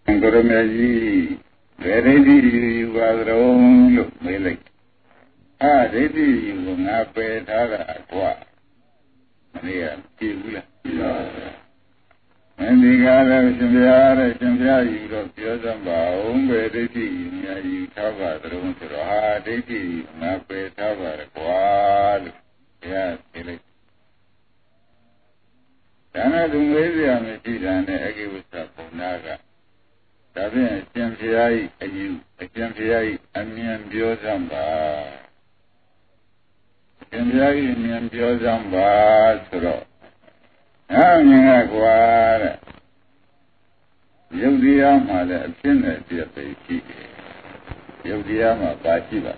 Gurumyaji, Veredi, you are the own look, Milik. Ah, Ready, you will not pay Tara Aqua. Maria, Kibula. And the Gala Shambia, you got Piazamba, Veredi, you cover the room to the heart, you not pay Tara Aqua. Yes, Milik. Dana Dumwezi, I made an egg with Naga. Tabi Champiai, a Champiai, and me and Biozamba. Champiai, me and Biozamba, Suro. Nagaguara. Yodiama, the Pinna, dear Paki. Yodiama, Bakiba.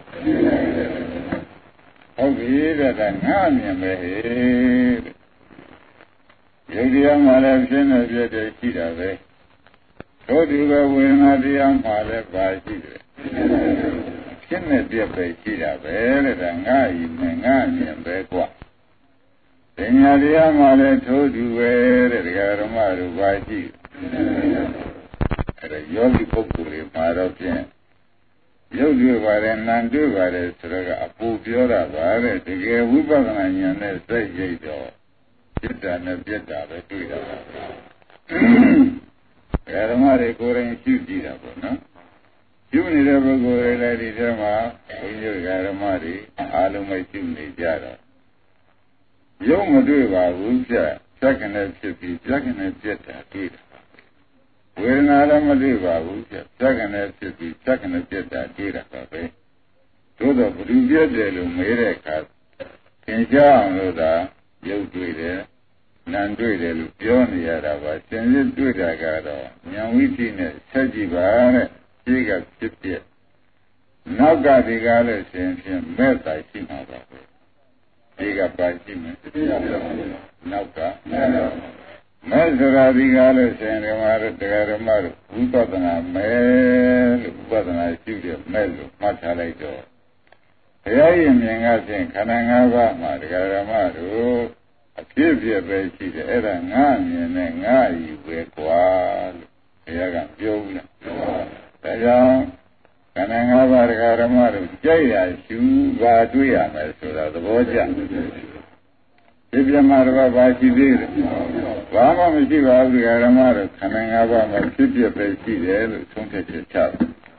Okay, that I'm Nami, Yodiama, the Pinna, dear Paki. So do you win at the Amale by Chile? Can it be a Pachida better than Nangani and Bequa? Then the Amale told you where the Garamadu by Chile. At a Yogi Populi, Maropian. Yogi Varen Nandu Vare, a Pupiora Vare, to get Wubagan and the State. Jetta and a Jetta, the Twitter. Garamari Korean Shudi, no? You never go ready, Dama, when you Garamari, Alumai Chimney Jara. Young Maduva, Wuja, second at Chippy, second at Jetta, Twitter. When Alamaduva, Wuja, second at Chippy, second at Jetta, Twitter, Cafe. To the Bruvia de Lumere, Kinja, you Twitter. Nandre, Johnny Araba, send it to the Gado, Yawitin, Sajiba, Siga Chipia. Now got the Gala sends him, met I see my baby. Siga by him, Nauka, Mazara the Gala send him out of the Garamar, who got an Mel, but an studio, Mel, much later. Here in Yangasin, Kanangava, Margaramaru. If you have see the Eran and I will go Yagan Yoga. The young Kananga Garamaru, Jaya, you got to Yam, so that the Boja. If you Marva Baki, Rama Mijiva Garamaru, Kananga, if you have see the Eran, don't take a child.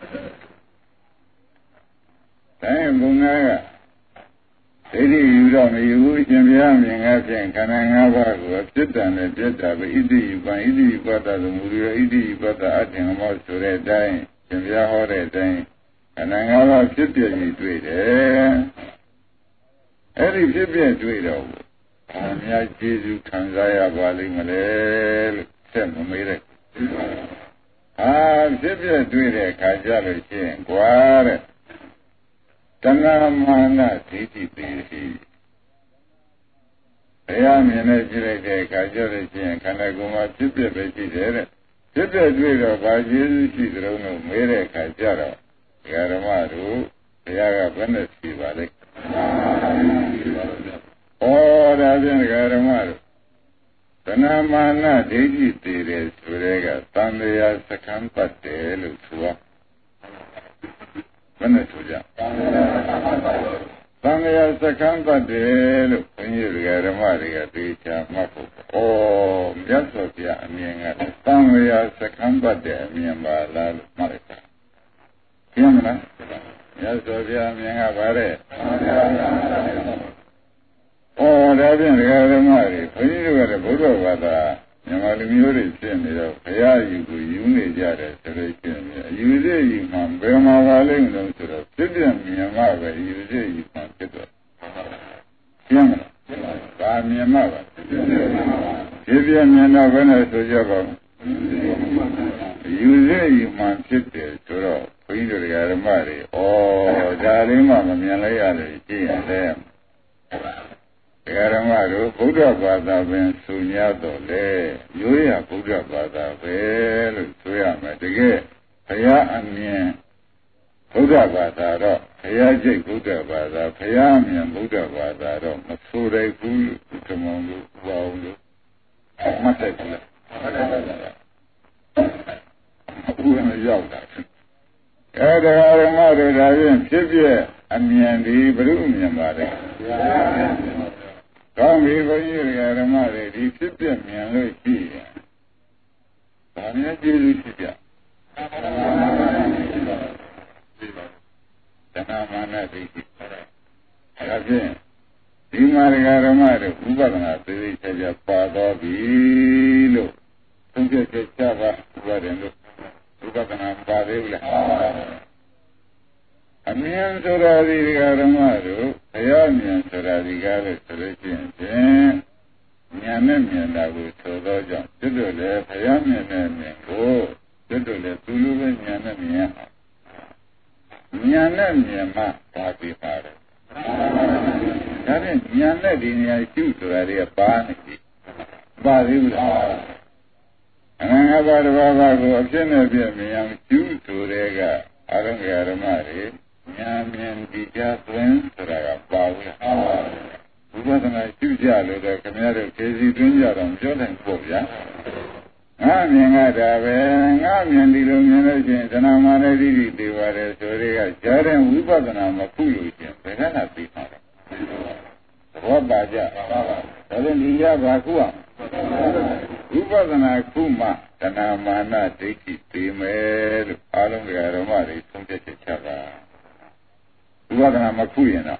Thank you. You don't use him young and Kananga, sit down and did that, but you got the Muria, but the Atin most to their dying, and they are holiday dying, and I have a ship you do it, Every ship you do it over. And yet, Jesus comes I Valley Malay, send me it. Ah, ship you do it, Kajal, and Guare. Tanamana Titi Piri. I am in a Jilake, Kajari, and Kanaguma, Tippy, Tippy, Dwira, Baji, Sidrono, Mere, Kajara, Yaramaru, Yaga Benesi Valley. Oh, that's in Yaramaru. Tanamana Titi Piri, Surega, Tandaya, second Patel, Sua. Venezuela. Tangaya Sakamba de when you get a Maria Dicha Mako. Oh, Yasofia, Mianga, Tangaya Sakamba de Miamba La Marica. Yamana, Yasofia, Mianga Vare. Oh, that's in the Mari. When you get a Buddha, Yamalumuri, you need Yara, you say you can bear my valley, no sort of Sibian, Miyama, you say you can get it. Yamana, by Miyama. Sibian, Yana, when I saw Java, you say you can sit there, so Queen of the Garamari, or Darima, Mialaya, and them. Garamaro, Buddha Bada, Ben Sunyado, Yuya Buddha Bada, Well, Suyama, the gay, Paya and me, Buddha Bada, Paya J. Buddha Bada, Payami and Buddha Bada, Masure, Kutumongu, Waulu, Matekla, Adaramadu Davin, Sibia, and the Brumian Mother. Come here, Yaramadu, the Sibia, and Lucia. Tanya Julia. Tanamana, again. Imarigaramadu, Ubana, the Saja Pada Vilo. Sunja Chava, Ubadendo. Ubadana Padilla. Amian Soradi Garamadu, Ayamian Soradi Gale Selection, Yanamian Lagu Sodoja, Tudule, Ayamian Go, Tudule, Tulu, Yanamian. Yanamian Party Father. That is Yanadi, I choose to a barnacle. Badilla. And I have a Baba of Genevieve, I choose to rega, Arangaramari, Yamian Dija twins, Raga, who wasn't a huge yellow, the commander of Casey Dunja on Jordan Povia. I'm young at Amian Dilumination, and I'm already divided, so they are Jordan, we wasn't a Makulu, they cannot be found. What Baja? Doesn't he have Bakua? Ubadana Kuma, Tanamana, Diki, Female, Along the Aramari, Sunday Chava. Ubadana Makuyana.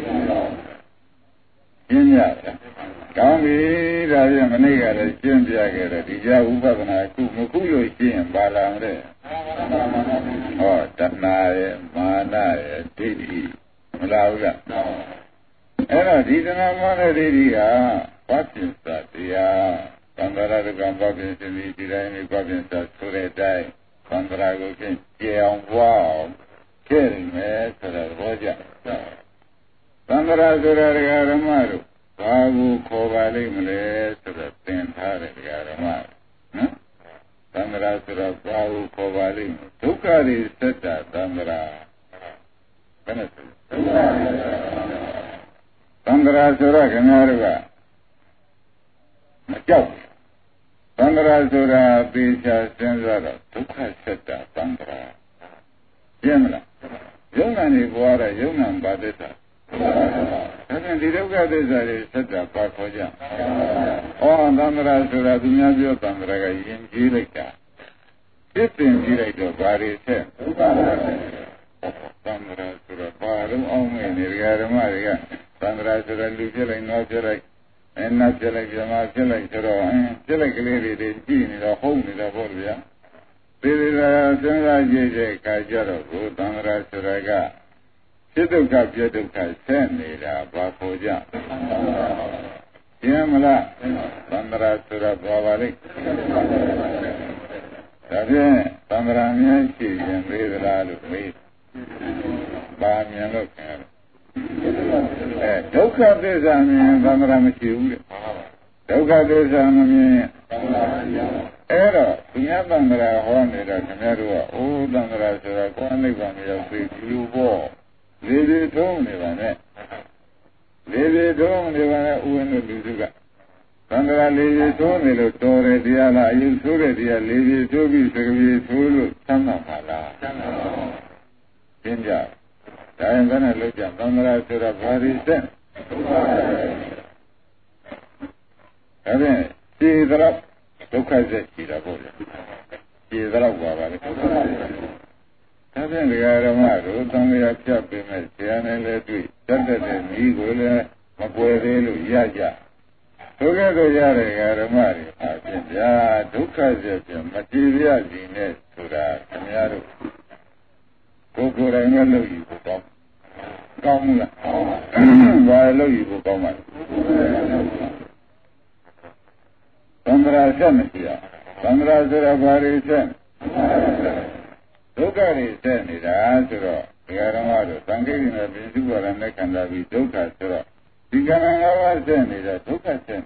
Inya, Kami, Rajamanega, Jimjaga, Dija, Ubadana, Mukuyo, Jim, Balamre. Oh, Tanaya, Mana, Didi, Malaga. Era, Didana Mana, Didia, what is that? Yeah. Pandara the Gambabins in the Tirani Babins at Suretai, Pandrago can Jean Wow, killing me to the Roja. Pandara Garamaru, Babu Kovali Mule to the Tentare Garamaru. Pandara Sura Babu Kovali, Tukari Seta, Pandara. Pandara Sura Ganaruga. Joke. Pandra Sura Bisha Senzara, Tukha Seta, Pandra. Yemla. Yunani Buara, Yunan Badeta. And the Ruga Desire Seta, Pakoja. Oh, Pandra Sura Dunyajo Pandra, in Gilica. 15 Gilico, Bari said. Pandra Sura Paru, only in Riga, Pandra Sura Lucilla, not like. And not like Yama, like lady, the gene, the home in the Bolivia. There is a Sena J. Kajaro, Tanra Suraga. Situka Jetuka, Senida, Bakoja. Yamala, Tanra Sura Bavalik. Tabe, Tanra Mianchi, and Rila of me. Bamian look at. Doka this I mean, Bandramachi. Doka this I mean, Era, Yamandra, Hornida, Camerua, old Bandra, only one of the blue ball. Lady told me one it. Lady told me one of the Luzuga. Bandra lady told me to Torre Diana, you told it, dear lady told me to be Sanamala. Kinja. I am going to look at Bandra to the body then. I mean, she is up. Look at that, she is up. She is up, Baba. I think the Aramado, only a chap in a Tiana Letri, Saturday, Eagle, Mapuelu, Yaja. Together, Yara Aramari, I think, Ya, Duka, material in it to that, Kamiaru. Go I know you will come. Come, I know you will come. Sandra Senetia, Sandra Zerabari Sen. Dogari Sen is the answer. The Aramado, Sangarin of Visible and the Kandavi Doka Sura. The Gananga Sen is a Doka Sen.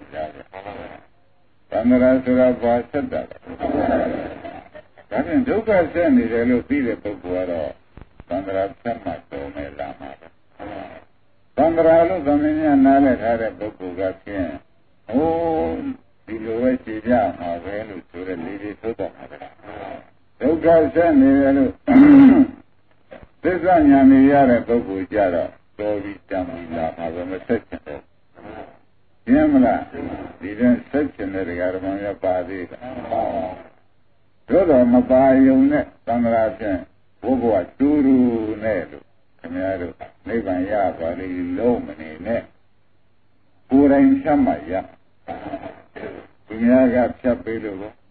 Sandra Zerabari said that. But in Doka Sen is a little bit of Bukuaro. Sandra Samato me lama. Sandra lo Dominia Nale had a book of Gassian. Oh, the Lueti Jama, Velu to the lady Soda. Doka Sen သစ္စာဉာဏ်နဲ့ရတဲ့ပုဂ္ဂိုလ်ကြတော့တော်ပြီးတမ်းပြီးလာမှာပဲမဆက်ချင်တော့ရှင်းမလားဒီတဲ့ဆက်ချင်တဲ့ဓမ္မများပါသေးတာတို့တော့မပါယုံနဲ့သံဃာဖြင့်ဘုရားတူတူနဲ့လို့ခင်ဗျားတို့နိဗ္ဗာန်ရပါလိမ့်လုံးမနေနဲ့ကိုယ်တိုင်ဖြတ်မှရသူများကဖြတ်ပေးလို့ကိုယ်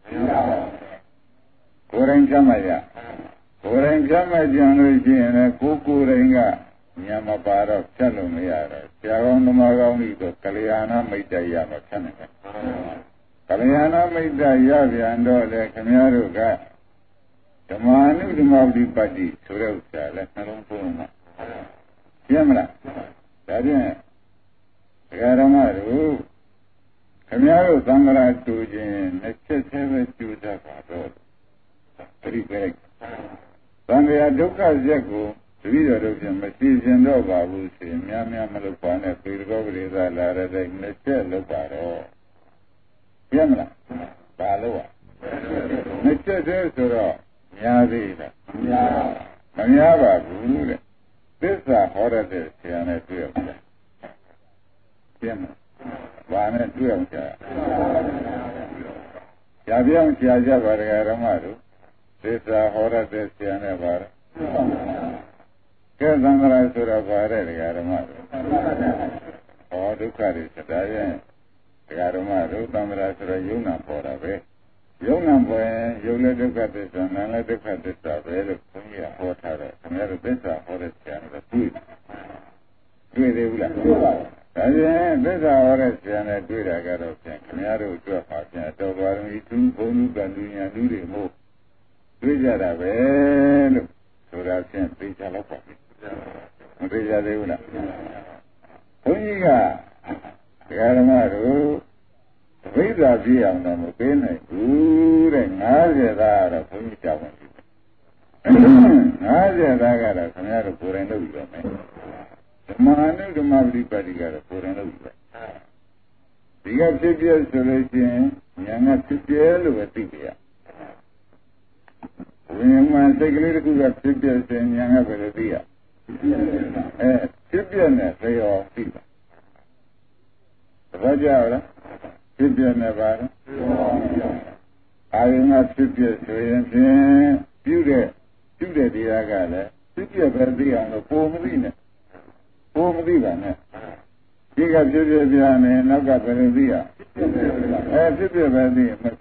တိုင်ဖြတ်မှရကိုယ်တိုင်ဖြတ်မှကြံလို့ရှိရင်လည်းကိုယ်တိုင်ကဉာဏ်မပါတော့ဖြတ်လို့မရတော့ဆရာကောင်းဓမ္မကောင်းကြီးတော့ကလျာဏမိတ်တရမှာဖြတ်နေတယ်ကလျာဏမိတ်တရပြန်တော့လေခင်ဗျားတို့ကဓမ္မာနုဓမ္မပฏิပတ်တိဆိုတဲ့ဥစ္စာလဲနှလုံးသွင်းမှာရှင်းမလားဒါဖြင့်ဒကာဓမ္မတို့ခင်ဗျားတို့သံဃာတူခြင်းနှစ်ချက်သေးပဲကျူတတ်ပါတော့ပြိပရိသံဃာဒုက္ခဇက်ကိုတတိယတို့ဖြင့်မရှိခြင်းတော့ပါဘူးရှင်များများမလုပ်ပါနဲ့ပေတော်ပရိသလာရတဲ့နှစ်ချက်လုပ်ပါတော့ရှင်းမလားဘာလို့อ่ะနှစ်ချက်သေးဆိုတော့များသေးလားမများပါဘူးတဲ့သစ္စာဟောရတဲ့ဆရာနဲ့တွေ့အောင်ရှင်းမလားဘာနဲ့တွေ့အောင်ကြာပြောင်းကြာကြပါဒကာဓမ္မတို့သစ္စာဟောရတဲ့ဆရာနဲ့ပါကဲသံဃာဆိုတာပါတဲ့ဒကာဓမ္မတို့ဟောဒုက္ခတွေစတားရဲ့ဒကာဓမ္မတို့သံဃာဆိုတော့ယုံနာပေါ်တာပဲယုံနာပေါ်ရင်ယုံလည်းဒုက္ခသစ္စာနာလည်းဒုက္ခသစ္စာပဲလို့ဘုန်းကြီးကဟောထားတယ်ခင်ဗျားတို့သစ္စာဟောတဲ့ဆရာနဲ့တွေ့သေးဘူးလားတွေ့ပါဘူးဒါပြန်သစ္စာဟောတဲ့ဆရာနဲ့တွေ့တာကတော့ဖြင့်ခင်ဗျားတို့အတွက်ပါဖြင့်တော်ပါရမီသူဘုံလူကလူညာလူတွေမို့တွေ့ကြတာပဲလို့ဆိုတာဖြင့်သိကြတော့ပါပြီမသိကြသေးဘူးလားဘုန်းကြီးကဒကာဓမ္မတို့ဝိဇ္ဇာပြည့်အောင်တော့မပေးနိုင်ဘူးတဲ့90သားကတော့ဘုန်းကြီးကြောက်ပါပြီ90သားကတော့ခင်ဗျားတို့ကိုယ်တိုင်လုပ်ပြီးတော့မယ်ဓမ္မအနုဓမ္မပฏิပတ်တိကတော့ကိုယ်တိုင်လုပ်ပြီးတော့ဒီကဖြစ်ပြဆိုလို့ရှိရင်ဉာဏ်ကဖြစ်ပြလို့ပဲသိကြရဝိညာဉ်မှာစိတ်ကလေးတစ်ခုကဖြစ်ပြစဉ်ဉာဏ်ကပဲသိရဖြစ်ပြနဲ့လျော်သိတာဘာကြောက်လဲဖြစ်ပြနေပါလားအာယုံကဖြစ်ပြဆိုရင်ဖြင့်ပြုတဲ့တရားကလည်းဖြစ်ပြပဲသိအောင်လို့ပုံမသိနဲ့ပုံမသိပါနဲ့ဒီကဖြစ်ပြပြနေနောက်ကဘယ်လိုသိရဖြစ်ပြပဲသိမှ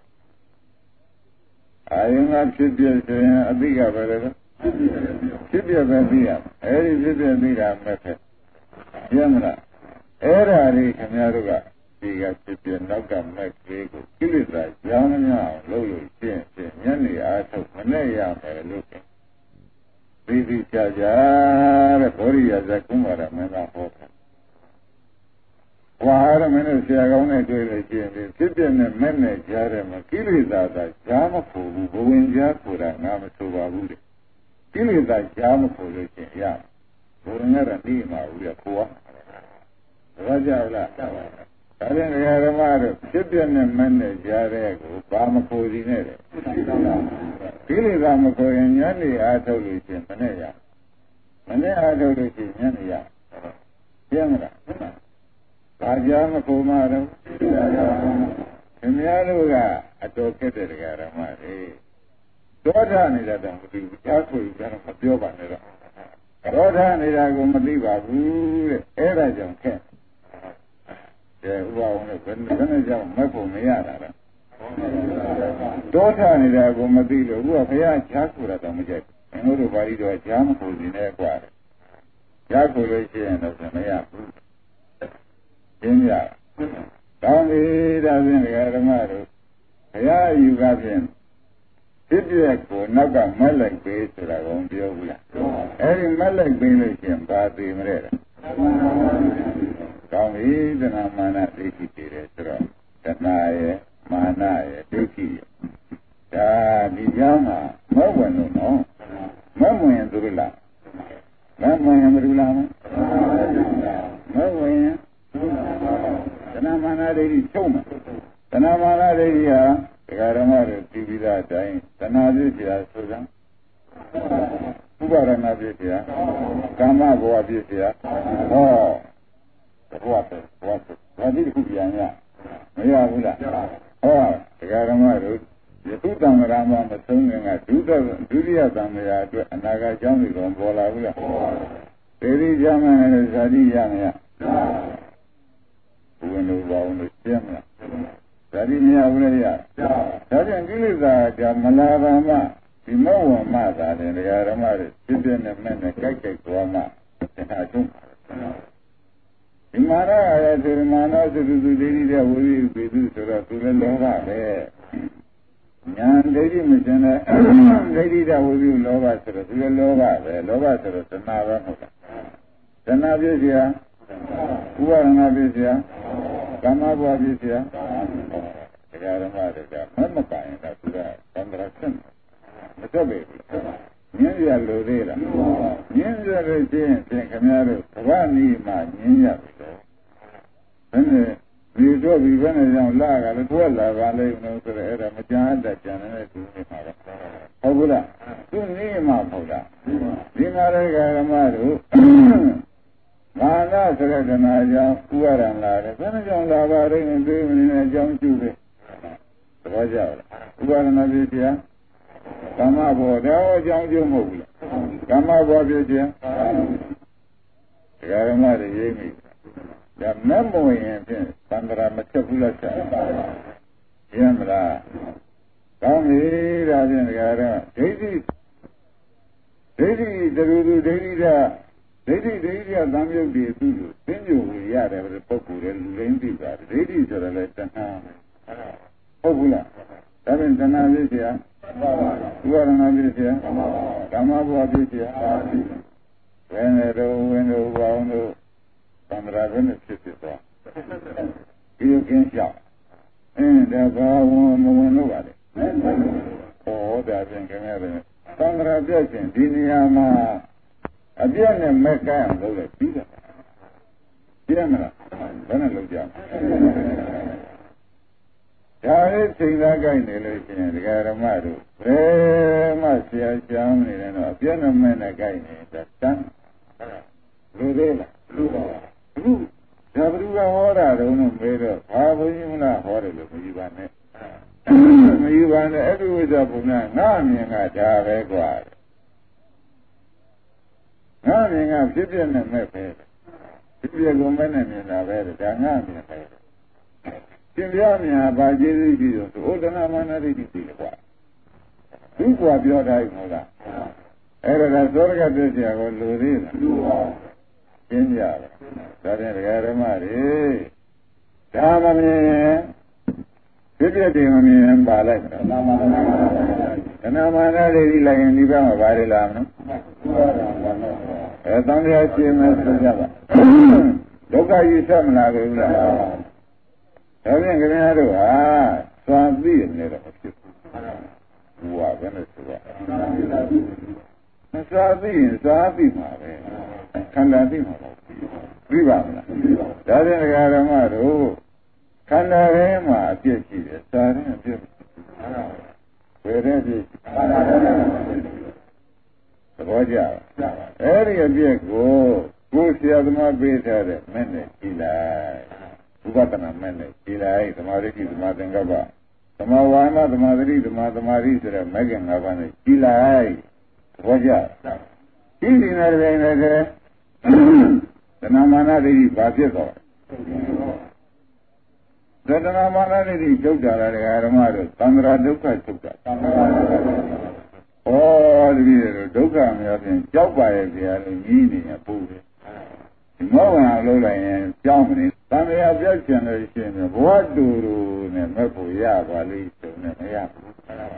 အာယုံကဖြစ်ပြဆိုရင်အသိကပဲလေဖြစ်ပြပဲသိရအဲဒီဖြစ်ပြသိတာမဲ့ဖက်ရမလားအဲ့ဒါလေးခင်ဗျားတို့ကဒီကဖြစ်ပြနောက်ကမဲ့ကလေးကိုကိလေသာကြောင်းများအောင်လုပ်လို့ရှင်းညနေအားထုတ်မနဲ့ရမယ်လို့သိသိချာချာတဲ့ဘောရိယဇကုမာရမင်းသားဟောတာဝါရမင်းတို့ဆရာကောင်းနဲ့တွေ့လို့ရှင်းပြီးဖြစ်ပြနဲ့မဲ့နဲ့ကြားတယ်မှာကိလေသာသာကြားမဖို့ဘူးဘဝင်ကြားဆိုတာငါမဆိုပါဘူးတဲ့ကိလေသာကြားမဖို့လို့ရှင်းရဘဝင်ကတော့နေမှာဘူးလေကိုကဘာကြောက်လားဒါရင်ဓမ္မတို့ဖြစ်ပြနဲ့မနဲ့ကြားတဲ့ကိုဘာမခိုးစီနဲ့တဲ့ကိလေသာမခိုးရင်ညနေအားထုတ်လို့ရှင်မနဲ့ရမနဲ့အားထုတ်လို့ရှင်ညနေရပြင်းမလားဘာကြောင့်မခိုးမှတော့ခင်ဗျားတို့ကအတော်ခက်တဲ့ဓမ္မတွေဒေါသနေတာတော့မသိဘူးကြားဆိုကြတော့မပြောပါနဲ့တော့ဒေါသနေတာကိုမသိပါဘူးတဲ့အဲ့ဒါကြောင့်ခက်ဥပအောင်လည်းဘယ်နဲ့ကြောင့်မဖို့မရတာလဲဒေါသနေတာကိုမသိလို့ဥပဘုရားချားဆိုတာတော့မကြိုက်ဘူးတို့ဘာလို့တော့ချားမဖို့နေနဲ့กว่าချားဖို့လို့ရှိရင်တော့မရဘူးရှင်းရတောင်းပြီဒါဖြင့်ဓမ္မတို့ဘုရားယူကဖြင့်ဖြစ်ပြက်ကိုနောက်ကမက်လိုက်ပေးဆိုတာကိုပြောဘူးလားအဲဒီမက်လိုက်ပေးလို့ရှိရင်ဘာသိမလဲကောင်းပြီတဏမာနဒိဋ္ဌိတည်တယ်ဆိုတော့တဏရဲ့မာနရဲ့ဒိဋ္ဌိရဲ့ဒါဒီကြောင်းမှာမဝင်လို့နော်မဝင်သူလားမဝင်ရင်မလူလားမဝင်ရင်တဏမာနဒိဋ္ဌိချုပ်မှာတဏမာနဒိဋ္ဌိဟာဒကာဓမ္မတွေပြီးပြီးသားအတိုင်းတဏှာပြည့်ပြာဆိုစမ်းပါဒနာဖြစ်เสียကာမဘဝဖြစ်เสียဟောဘဝဒါဒီခုပြန်ရမရဘူးလားဟောတရားဓမ္မတို့ယခုတံ္ဍရာမှာမဆုံးခင်ကဒုတိယတံ္ဍရာအတွက်အနာဂတ်ကြောင်းတွေတော့ပေါ်လာဘူးလားဒေဒီကြမ်းမယ်ဇာတိရမရဘုရင်တို့ဘာဝင်လို့ရှင်းမလားဇာတိမရဘူးလေရဒါကြောင့်ကိလေသာကြမလာပါမှဒီမောဝမသာတဲ့တရားဓမ္မတွေဖြစ်ဖြစ်နဲ့မဲ့နဲ့ကြိုက်သွားမှသင်္ခါဆုံးဒီမာရရဲ့သေရမာနောသုတုဒိဋ္ဌိတဲ့ဝိရိယပေသူဆိုတော့သူလည်းလောဘပဲညာဒိဋ္ဌိမစင်တဲ့ဒိဋ္ဌိတဲ့ဝိရိယလောဘဆိုတော့သူလည်းလောဘပဲလောဘဆိုတော့သနာပဲမဟုတ်လားသနာပြည့်စရာဥပါဒနာပြည့်စရာကာမဘဝပြည့်စရာတရားဓမ္မတွေကမပိုင်တာသူကသံဃာဆင်းမတက်ပဲညင်းရလို့သေးလားညင်းရတဲ့ချင်းဖြင့်ခင်ဗျားတို့ဘဝနီးမှညင်းရပြီတော့ဘယ်နဲ့ဒီတော့ဒီဘယ်နဲ့ကြောင့်လာကလည်းထွက်လာပါလိမ့်မယ်ဆိုတော့အဲ့ဒါမကြမ်းတတ်ကြံနေတဲ့သူနေမှာတော့ဟုတ်ဘူးလားသူနေမှာဟုတ်လားဒီမှာလည်းဓမ္မတို့မာနဆိုတဲ့တဏှာကြောင့်ဥပါဒံလာတယ်ဘယ်နဲ့ကြောင့်လာပါလိမ့်မယ်သိမနေတဲ့အကြောင်းကျူတယ်သဘောကျလားဥပါဒနာပြည့်စရာကာမဘောဒါအကြောင်းကျုံမဟုတ်ဘူးကာမဘောဖြစ်ခြင်းတရားဓမ္မတွေရေးမိဒါမမဝင်ရင်ဖြင့်သံဃာမချက်ဘူးလားဆက်ရင်းမလားကောင်းပြီဒါဖြင့်တရားဓမ္မဒိဋ္ဌိတရူဒိဋ္ဌိသံယုတ်ဒီသူ့ကိုသိညိုရရတယ်ပုဂ္ဂိုလ်ရဲ့လူရင်းသိပါတယ်ဒိဋ္ဌိဆိုတော့လည်းတဏှာဟုတ်ဘူးလားဒါဖြင့်တဏှာဖြစ်เสียဥပါဒနာဖြစ်เสียဓမ္မဘဝဖြစ်เสียဘယ်နဲ့တော့ဝင်တို့ဘောင်းတို့သံဃာဘယ်နဲ့ဖြစ်သွားဒီလိုကင်းလျှောက်ဒါဘာဝင်မဝင်လို့ပါလေဟောဒါဖြင့်ခင်ဗျားတို့သံဃာပြည့်ခြင်းဒီနေရာမှာအပြည့်နဲ့မဲ့ကမ်းလို့လည်းပြီးတယ်ပြည့်မလားဘယ်နဲ့လုပ်ကြဒါလေးချိန်သားကြိုက်နေလို့ရှိရင်ဒကာဓမ္မတို့ဘယ်မှဆရာရှားနေတယ်တော့အပြည့်နဲ့မဲ့နဲ့ကြိုက်နေတာတန်းလူသေးလားလူပါဘူးဒါဘုရားဟောတာတော့မေးတော့ဘာဘုန်းကြီးမလားဟောတယ်လို့မယူပါနဲ့မယူပါနဲ့အဲ့ဒီဝိဇ္ဇာဘုရားငါအမြင်ကဒါပဲกว่าငါအမြင်ကဖြစ်ပြနဲ့မဲ့ပဲဖြစ်ပြကုန်မဲ့နဲ့မြင်တာပဲဒါငါအမြင်ပဲသင်ပြမြာဘာကျေးဇူးရှိလို့ဥဒ္ဒနာမနတိတိပြီကွာသူ့ကွာပြောတိုင်းမဟုတ်လားအဲ့ဒါကသောရကပြည့်စရာကိုလူသေးလားလူပါရှင်းကြပါဒါဖြင့်ဒကာဓမ္မတွေဒါမမြင်ဖြစ်ဖြစ်တယ်မမြင်ပါလိုက်သနာမာနတိတိလိုက်ရင်ဒီဘက်မှာဘာတွေလာမလို့သံဃာရှင်းမယ်ဆိုကြပါဒုက္ခကြီးဆက်မလာဘူးလားဒါဖြင့်ခင်ဗျားတို့ဟာသွားသိနေတော့ဖြစ်ဘူးဘုရားဘယ်နဲ့ဆိုတော့မစားသိရင်စားသိမှာပဲခန္ဓာသိမှာပေါ့ပြီးပါမလားဒါဖြင့်ဓမ္မတို့ခန္ဓာထဲမှာအပြည့်ရှိတယ်စားရင်အပြည့်ဘယ်နဲ့ပြည့်သဘောကျအဲ့ဒီအပြည့်ကိုဆရာသမားပေးထားတဲ့မဲ့နဲ့ကြည်လိုက်ဥပဒနာမဲ့နဲ့ကြည်လိုက်သမာဓိသမာသင်္ကပ္ပသမာဝါဒသမာဓိသမာသမာဓိဆိုတဲ့မဲ့က၅ပါးနဲ့ကြည်လိုက်သဘောကျကြည်နေတဲ့တိုင်းလည်းသနာမာနဒိဋ္ဌိဘာဖြစ်သွားလဲသနာမာနဒိဋ္ဌိချုပ်တာလည်းဓမ္မတို့သံဃာဒုက္ခချုပ်တာဩတပည့်တို့ဒုက္ခများဖြင့်ကြောက်ပါရဲ့ဗျာလို့ကြီးနေရပို့တယ်ဒီမောဟအလုပ်လိုက်ရင်ကြောက်မနေသံဃာပြတ်ကျင်လို့ရှိရင်ဘဝတူတူနဲ့မဲ့ဖို့ရပါလိမ့်ဆိုနဲ့မရဘူး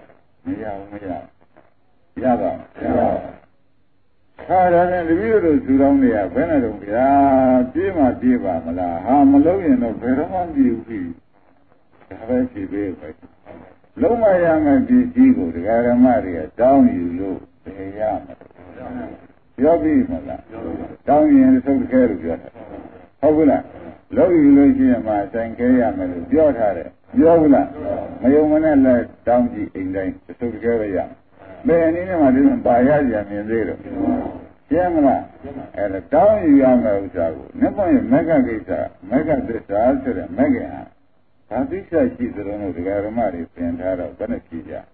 ရပါခါရတဲ့တပည့်တို့သူတော်တွေကဘယ်နဲ့တော့ဗျာပြေးမှပြေးပါမလားဟာမလုံးရင်တော့ဘယ်တော့မှပြေးဘူးဒါပဲပြေးပေးပဲလုံးမရမယ့်ပစ္စည်းကိုဒကာဓမ္မတွေကတောင်းယူလို့ဘယ်ရမှာပြောပြီးမလားတောင်းရင်သုတ်ခဲလို့ပြောတယ်ဟုတ်ဘူးလားလုံးယူလို့ရှိရင်မှဆိုင်ခဲရမယ်လို့ပြောထားတယ်ပြောဘူးလားမယုံမနဲ့လည်းတောင်းကြည့်အိမ်တိုင်းသုတ်ခဲပဲရ Bene ne ma din bayaja min zero. Yamla down you are my usago. Never mega gita, mega disaster, mega. Padisha Chidron, the Garamari, Pentara, Benakija.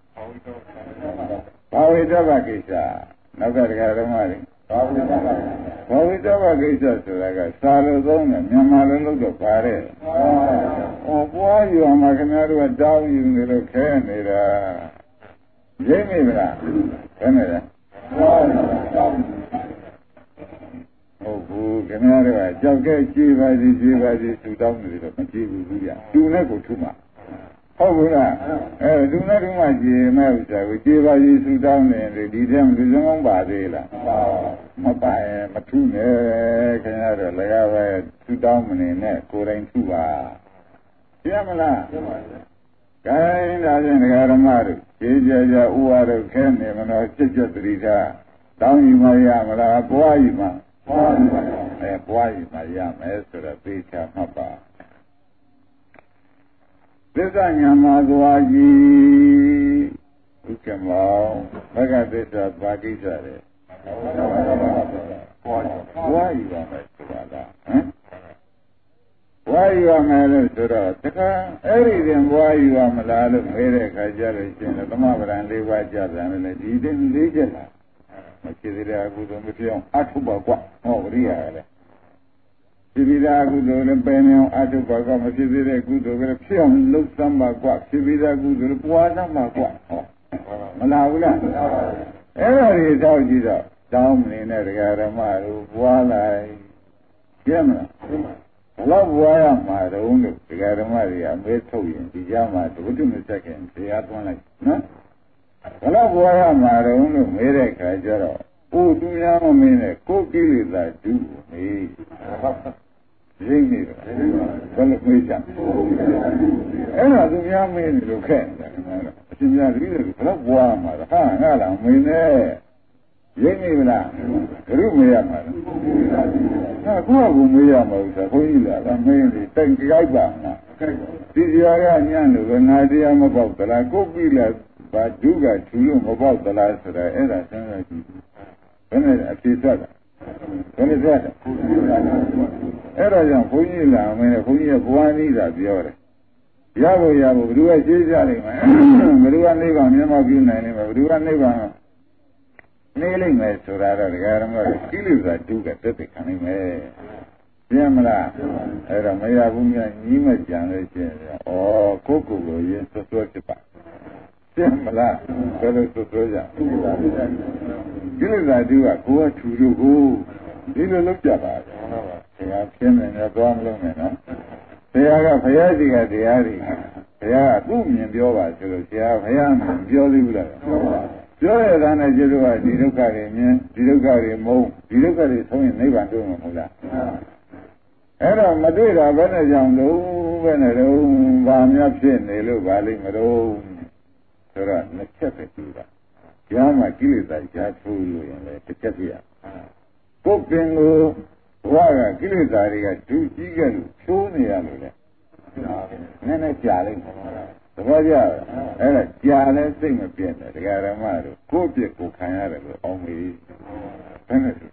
Pavita Gisha, Nagar Garamari. Pavita Gisha, like a Saladona, Yamalo Pare. Oh, why you are my canary down you little Canada? Jamie Canada. Oh, Canada, just get G to down the little Machibu. Do not go too much. Oh, do not do much, Melsa. We give you down and the detail is on Badela. Matune, Canada, like I 2 down in there, according to Yamala. Kind as in Garamari, Jaja, who are a candy, and I check your Rita. Down in my Yamala, Boyma. Boy, my yam, Esther, a beach, Papa. This is Yamazuagi. You can wow. I got this at Bagisa. Why you are my Why you are my Sura? Everything why you are my lad, Mere Kajar, the mother and leave white jazz and the didn't leave it. Chidira good on the film, Atuba, oh, really. Chidira good on the Benio, Atuba, Chidira good over the film, look some Bagua, Chidira good on the Puana Bagua. Malaula. Every is out Jesus, down in the Garamar, Wallai, Gemma. Love why am I the only Garamari, I'm very told in Pijama, to within a second, say at one like, no? Love why am I the only Mereka Jaro? Oh, do you have a minute? Go kill it like do me. Sing me, well, and I do young men who can. Love why am I the Hana, I mean, Yenina, Rumiyama. Guamuyama, Huila, I mean, thank Gaibana. Did you have an idea about the like Gobila, but do got to room about the last that I ever when I see that. When is that? Era Huila, I mean, Huya Buani, that the other. Yabu, do I see that? Maruan Nivan, Yamagun, Maruan Nivan. Nailing my Surara, the Garamar, kills that do get the coming way. Yamla, Eramaya Bumia, Nima generation, or Coco, yes, to Sochipa. Yamla, fellow to Soja. Kills that do a go to you. Didn't look at that. They have him in a bomb lumen. They are a Fayadi at the Ari. They are boom in the over, so they have Hayam and Biolula. Joy than a Jeruah, Dirukari, Mo, Dirukari, so in Nevan. Era Madura, Venajam, Venero, Vamyapin, they look Valley Mero, Sura, Nechepetiva. Yama Kilita, Jatu, and the Chepia. Copingo, Waga, Kilita, 2 Gigan, Chunian. Nene Charlie. The Raja, and a Jana thing of Piena, the Garamaro, Copic, Canada, only penetrate.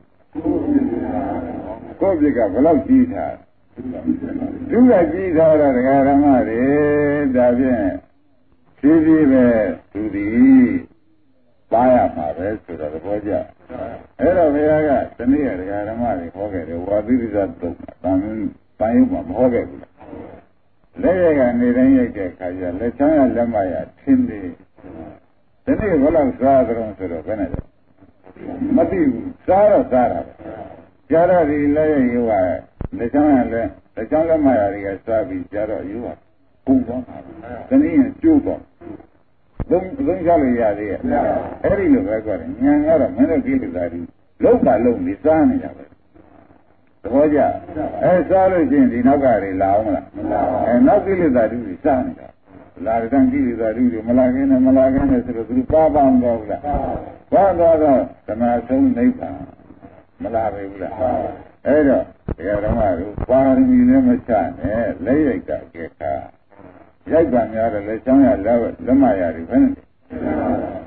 Copic of love guitar. Do that guitar at the Garamari, Davian, Chili to the Paya, my rest to the Raja. Era Vega, the near the Garamari, Hogan, what is that book? Payum, Hogan. Lega Niranga Kaya, Letana Lamaya, Tindi. The name of Sadron to the Venezuela. Mati, Sara. Jara, the you are. Letana Lamaya, Sabi, Jara, you are. Kuba. The name is Juba. Don't Jali, Harry look recording. Young Arab, Menokil Daddy. Low by low, Nissan. Hoja, Salvation in Nagari Launa, and not really that is Sani. Lardangi is a really Malagan, through Papa and Gogla. Father, the Master Neighbor, Malawi. Era, Yaramaru, Faring in Nemachan, Layaka, Geka. Jagan Yara, Letana, Lamaya, Revenue.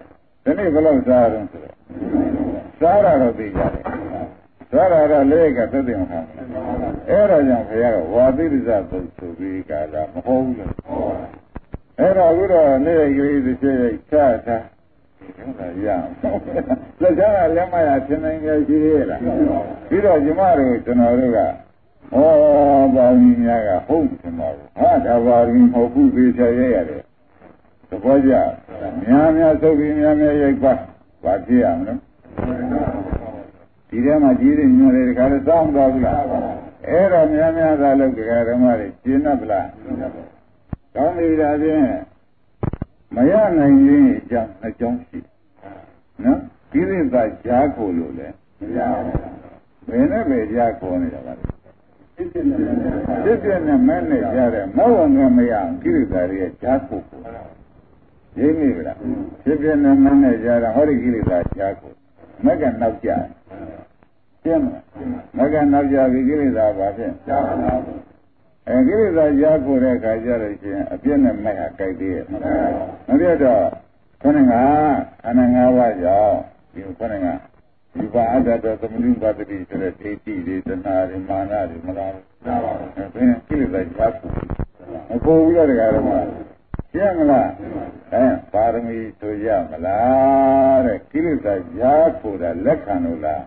နေ့ဘယ်လောက်စားရုံဆိုတော့စားရတော့သိကြတယ်စားရတော့လေးကသက်တင်ခံအဲ့ဒါကြောင့်ဘုရားကဝါသိရိသသုတ်ဆိုပြီးကာလမဟုတ်ဘူးလို့အဲ့တော့အခုတော့နေ့ကလေးတစ်ချက်ချတာဟုတ်လားရလက်ချာလက်မရသင်နိုင်ကြရှိသေးလားပြီးတော့ညီမတို့ကျွန်တော်တို့ကဩဘာမင်းများကဟုတ်တယ်မှာဟာဒါပါရင်မဟုတ်ဘူးသေးချာရရတယ်သဘောကျများများသုတ်ပြီးများများရိုက်ပါဘာဖြစ်ရမလဲဒီထဲမှာကြီးတဲ့ညွှန်တွေတခါတော့စောင့်တော့ဘူးလားအဲ့တော့များများသာလုပ်ကြဓမ္မတွေရှင်းတ်ပလားကောင်းပြီဒါဖြင့်မရနိုင်ရင်အကြောင်းအကြောင်းရှိနော်ကိလေသာကြားခိုးလို့လေမရဘူးဘယ်နဲ့ပဲကြားခိုးနေတာပါဖြစ်ဖြစ်နဲ့မဲနဲ့ကြားတယ်မဟုတ်ဝင်မရအောင်ကိလေသာတွေကြားခိုးဖို့ရင်းမိဗလားဖြစ်ဖြစ်နဲ့မဲနဲ့ကြားတာဟောဒီကိလေသာကြားခိုးမကနောက်ကြရှင်းမလားမကနောက်ကြပြီကိလေသာဘာဖြစ်ကြားပါဘူးကိလေသာကြားခိုးတဲ့အခါကျတော့ရှင်အပြည့်နဲ့မဲ့ဟာကြိုက်သေးရဲ့မပြတ်တော့ခဏကအနငါးပါးကြောင့်ဒီခဏကဒီပါအတ္တသမဏုပတ္တိဆိုတဲ့ဒိဋ္ဌိတွေတဏှာတွေမာနတွေမလားပါဘူးဘယ်ကိလေသာကြားခိုးမခိုးဘူးလားတရားတော်မှာရှင်းမလားပါရမီဆိုရမလားတဲ့ကိလေသာကြားခိုးတာလက်ခံလို့လား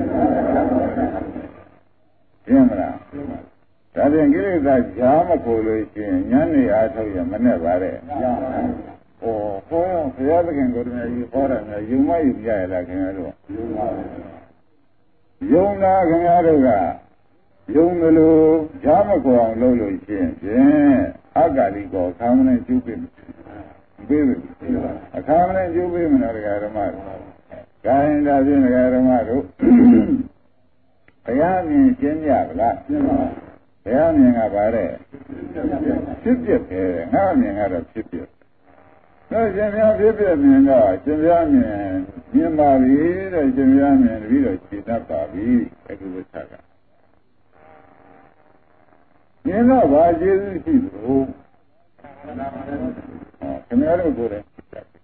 ရှင်းမလားဒါဖြင့်ကိလေသာကြားမခိုးလို့ရှိရင်ဉာဏ်နဲ့အားထုတ်ရမနဲ့ပါတဲ့ဟောဘုရားသခင်ကိုယ်တော်ကြီးဟောတာများယုံမယုံကြရလားခင်ဗျားတို့ယုံတာခင်ဗျားတို့ကယုံတယ်လို့ကြားမခိုးအောင်လုပ်လို့ရှိရင်ဖြင့်အဂါလိကောအခါမနဲ့ကျုပ်ပြီပေးပြီအခါမနဲ့ကျုပ်ပြီမလားတရားဓမ္မတို့ခိုင်းတာဖြင့်တရားဓမ္မတို့ဘုရားမြင်ရှင်းကြပါလားရှင်းပါပါဘုရားမြင်ကပါတဲ့ဖြစ်ဖြစ်ပဲငါမြင်ကတော့ဖြစ်ဖြစ်တော့ရှင်ဘုရားဖြစ်ဖြစ်မြင်တော့ရှင်ဘုရားမြင်ပါပြီတဲ့ရှင်ဘုရားမြင်ပြီးတော့ရှင်းတတ်ပါပြီအခုဝိသကမြင်တော့ဘာကျေးဇူးရှိလို့ခင်ဗျားတို့ကိုယ်တိုင်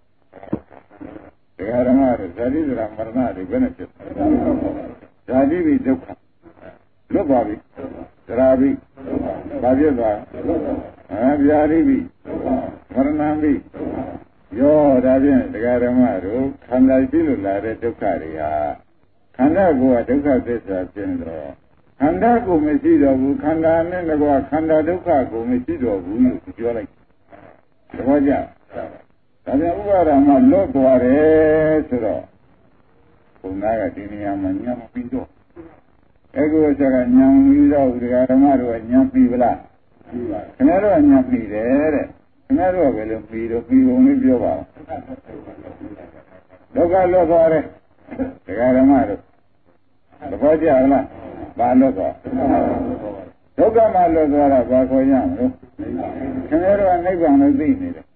တရားဓမ္မတွေဇာတိဒရာမရဏတွေဘယ်နဲ့ဖြစ်ဇာတိပြီးဒုက္ခလွတ်ပါပြီသရာပြီဘာဖြစ်သွားဗျာတိပြီမရဏပြီယောဒါဖြင့်တရားဓမ္မတို့ခန္ဓာရှိလို့လာတဲ့ဒုက္ခတွေဟာခန္ဓာကိုယ်ကဒုက္ခသစ္စာဖြစ်တော့ခန္ဓာကိုမရှိတော့ဘူးခန္ဓာနဲ့တကွာခန္ဓာဒုက္ခကိုမရှိတော့ဘူးလို့ပြောလိုက်သဘောကျဒါပြန်ဥပါဒမှာလွတ်သွားတယ်ဆိုတော့ဘုရားကဒီနေရာမှာညံပြီးတော့အခုဆရာကညံပြီးတော့ဒကာဓမ္မတို့ကညံပြီးဗလားပြီးပါခင်ဗျားတို့ကညံပြီးတယ်တဲ့ခင်ဗျားတို့ကဘယ်လိုပြီးတော့ပြီးပုံလေးပြောပါဦးဒုက္ခလွတ်သွားတယ်ဒကာဓမ္မတို့သဘောကျလားဘာလွတ်သွားဒုက္ခမှလွတ်သွားတာဘာခေါ်ရမလို့ခင်ဗျားတို့ကနိဗ္ဗာန်လို့သိနေတယ်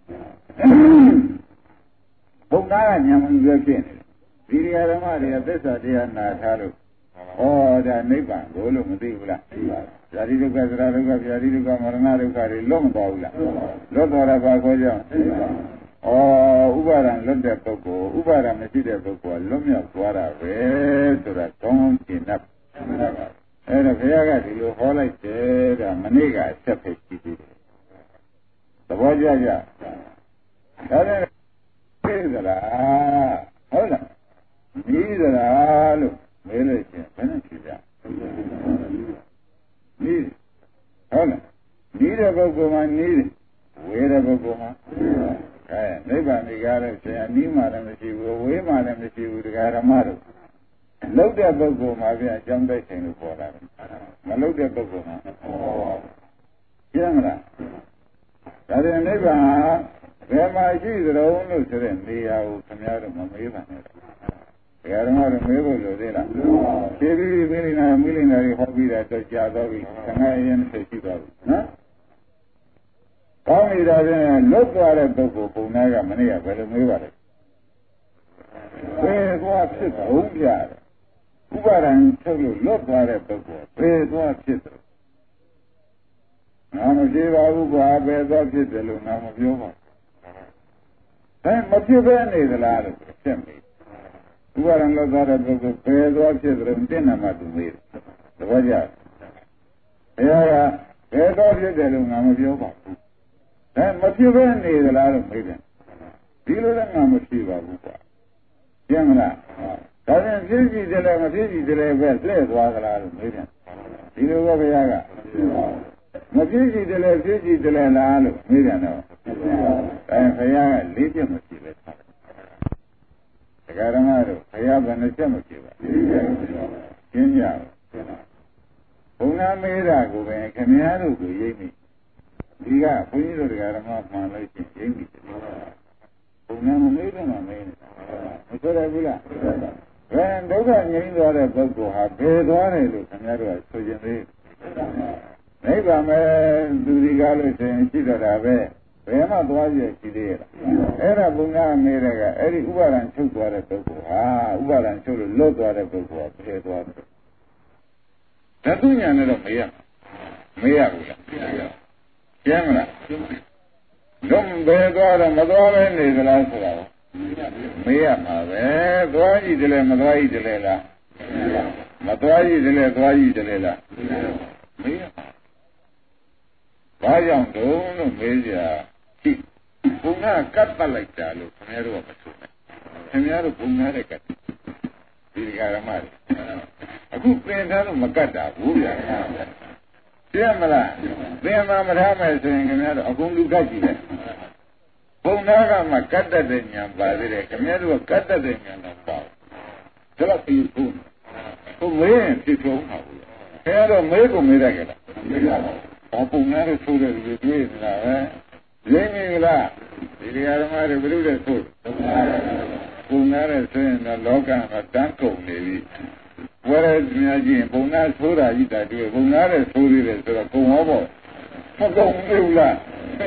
ဘုရားကညံပြီးပဲဖြစ်နေတယ်ဒီဒကာဓမ္မတွေကသစ္စာတရားနာထားလို့ဩဒါနိဗ္ဗာန်ကိုလို့မသိဘူးလားဇာတိဒုက္ခသရဒုက္ခဗျာတိဒုက္ခမရဏဒုက္ခတွေလွတ်မသွားဘူးလားလွတ်သွားတာဘာခေါ်ကြဩဥပါဒံလွတ်တဲ့ပုဂ္ဂိုလ်ဥပါဒံမရှိတဲ့ပုဂ္ဂိုလ်ကလွတ်မြောက်သွားတာပဲဆိုတာကောင်းကျင်납အဲ့ဒါဘုရားကဒီလိုဟောလိုက်တယ်ဒါမနေ့ကအဆက်ပဲရှိသေးတယ်သဘောကျကြဒါနဲ့သိသလားဟုတ်လားပြီးသလားလို့မဲလို့ရှင်ဘယ်နဲ့ဖြစ်ကြနီးဟုတ်လားနီးတဲ့ပုဂ္ဂိုလ်မှာနီးတယ်ဝေးတဲ့ပုဂ္ဂိုလ်မှာနိဗ္ဗာန်ဒီကားလို့ရှင်အနီးမှလည်းမရှိဘူးဝေးမှလည်းမရှိဘူးတရားဓမ္မတို့လုတ်တဲ့ပုဂ္ဂိုလ်မှာပြန်အကြောင်းတိုက်ဆိုင်လို့ပေါ်လာတယ်မလုတ်တဲ့ပုဂ္ဂိုလ်မှာရှင်းမလားဒါပြန်နိဗ္ဗာန်ဘယ်မှာရှိသလဲလို့ဆိုတဲ့နေရာကိုခင်ဗျားတို့မမေးပါနဲ့တရားဓမ္မတွေမေးဖို့လိုသေးလားဖြည်းဖြည်းမိလိနာတွေဟောပြီးတော့ကြာတော့ပြီခဏရင်ဖြစ်ရှိသွားပြီနော်ကောင်းနေတာဖြင့်လွတ်သွားတဲ့ပုဂ္ဂိုလ်ပုံနာကမနေ့ကဘယ်လိုမေးပါလဲဘယ်သွားဖြစ်တော့ပြတယ်ဥပါဒံထုတ်လို့လွတ်သွားတဲ့ပုဂ္ဂိုလ်ဘယ်သွားဖြစ်တယ်ငါမပြေပါဘူးကွာဘယ်သွားဖြစ်တယ်လို့ငါမပြောပါ Then Machiban is a lot of assembly. You are on the other book of prayers or children, dinner, Madu. The Vaja. There's all your dealing of your back. Then Machiban is a lot of freedom. Dealer and Machiva. Yamana. Doesn't Fiji delay, Machi delay, best less was a lot of freedom. You know Yaga. Machi delay, Fiji delay, Lalo, Miriano. And Faya, Legion Machiva. The Garamado, Fayab and the Chemachiva. Kenya. Una Mera go and Camiano go Yemi. Diga, we need to get a mouth man like Yemi. Una made him a man. When those are named other people have paid on it, and that was so you need. Maybe I may do the gallery and see that I wear. We are not watching it. Era Bunga Mera, Eddie Uber and Chuk water people. Uber and Chuk load water people, paid water. That's doing another Maya. Maya. Camera. Don't bear God and Madonna is the last hour. Maya, Dwai de la Madrai de Lela. Madrai de la Dwai de Lela. Maya. Bayam don't measure. Bunga cut like Jalo, Camero of a Suna. Camero Bunga cut. Garamari. A good friend of Macata, Wuya. Siamala, Siama Madame saying, a good Gaji. Bunga Macata de Yamba, Camero Cata de Yamba. Tell us you soon. So, when she told her, Hero Mego Miragala. Bunga is food as we do now, Jamie La, the Garamari will do the food. Bunga is saying the Logan of Danko, maybe. Whereas Miagi, Bunga Sura, you that do, Bunga is food is a Kumobo. Bunga.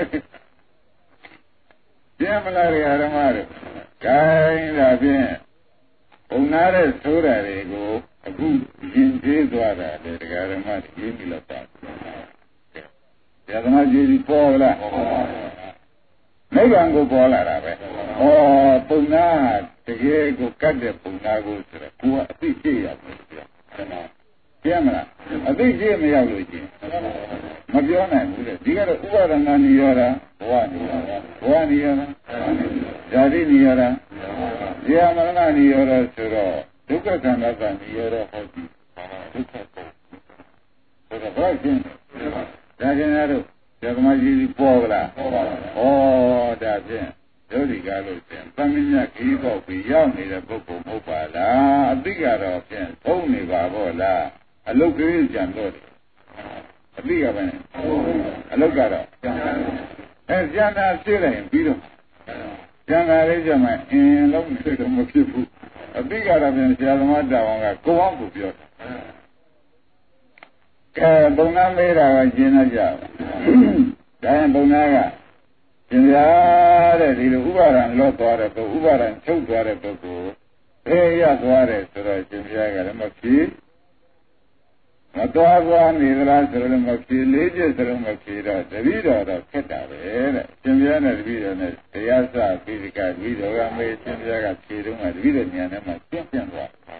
Jamala Garamari, kind of bien. Bunga is Sura, they go, a good Jinjizwara, the Garamari, Yimila. Yadamaji Paula. Maybe I'm going to Paula. Oh, Puna, the Yego Kade Puna goes to the Kua, a big day of it. Yamana, a big day me out with you. Mabiona, you got a Uber and Naniora, one year, Jadin Yara, Yamana Yara, Sura, look at another Yara Hockey. For the virgin. Jaganaro, Jagamaji Paula. Oh, that's it. Jody Gallo, Pamina Kibo, beyond the book of Mopala, a bigger option, only Babola, a local Jandori. A bigger man, a local. And Jana Silla, Bido. Jana Regiment, and long state of Mokifu. A bigger option, Jalamada, go on with you. Bunga Mera, Jinaja. Diane Bunga. Jinja, the Uber and Lot water, the Uber and Choke water, the go. Hey, yes, water, so that Jinja and Maki. Matawa, Nidra, Maki, Lady, Maki, the leader of Keta, Jinja, the leader, the Yasa, Physical, video, made Jinja, Kidum, and video, and my champion.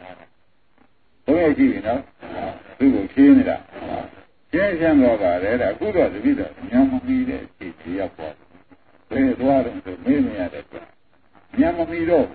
Okay, you know, we will clean it up. Change and over there, a good leader, Yamami, the airport. Where is water to me at it? Yamamido.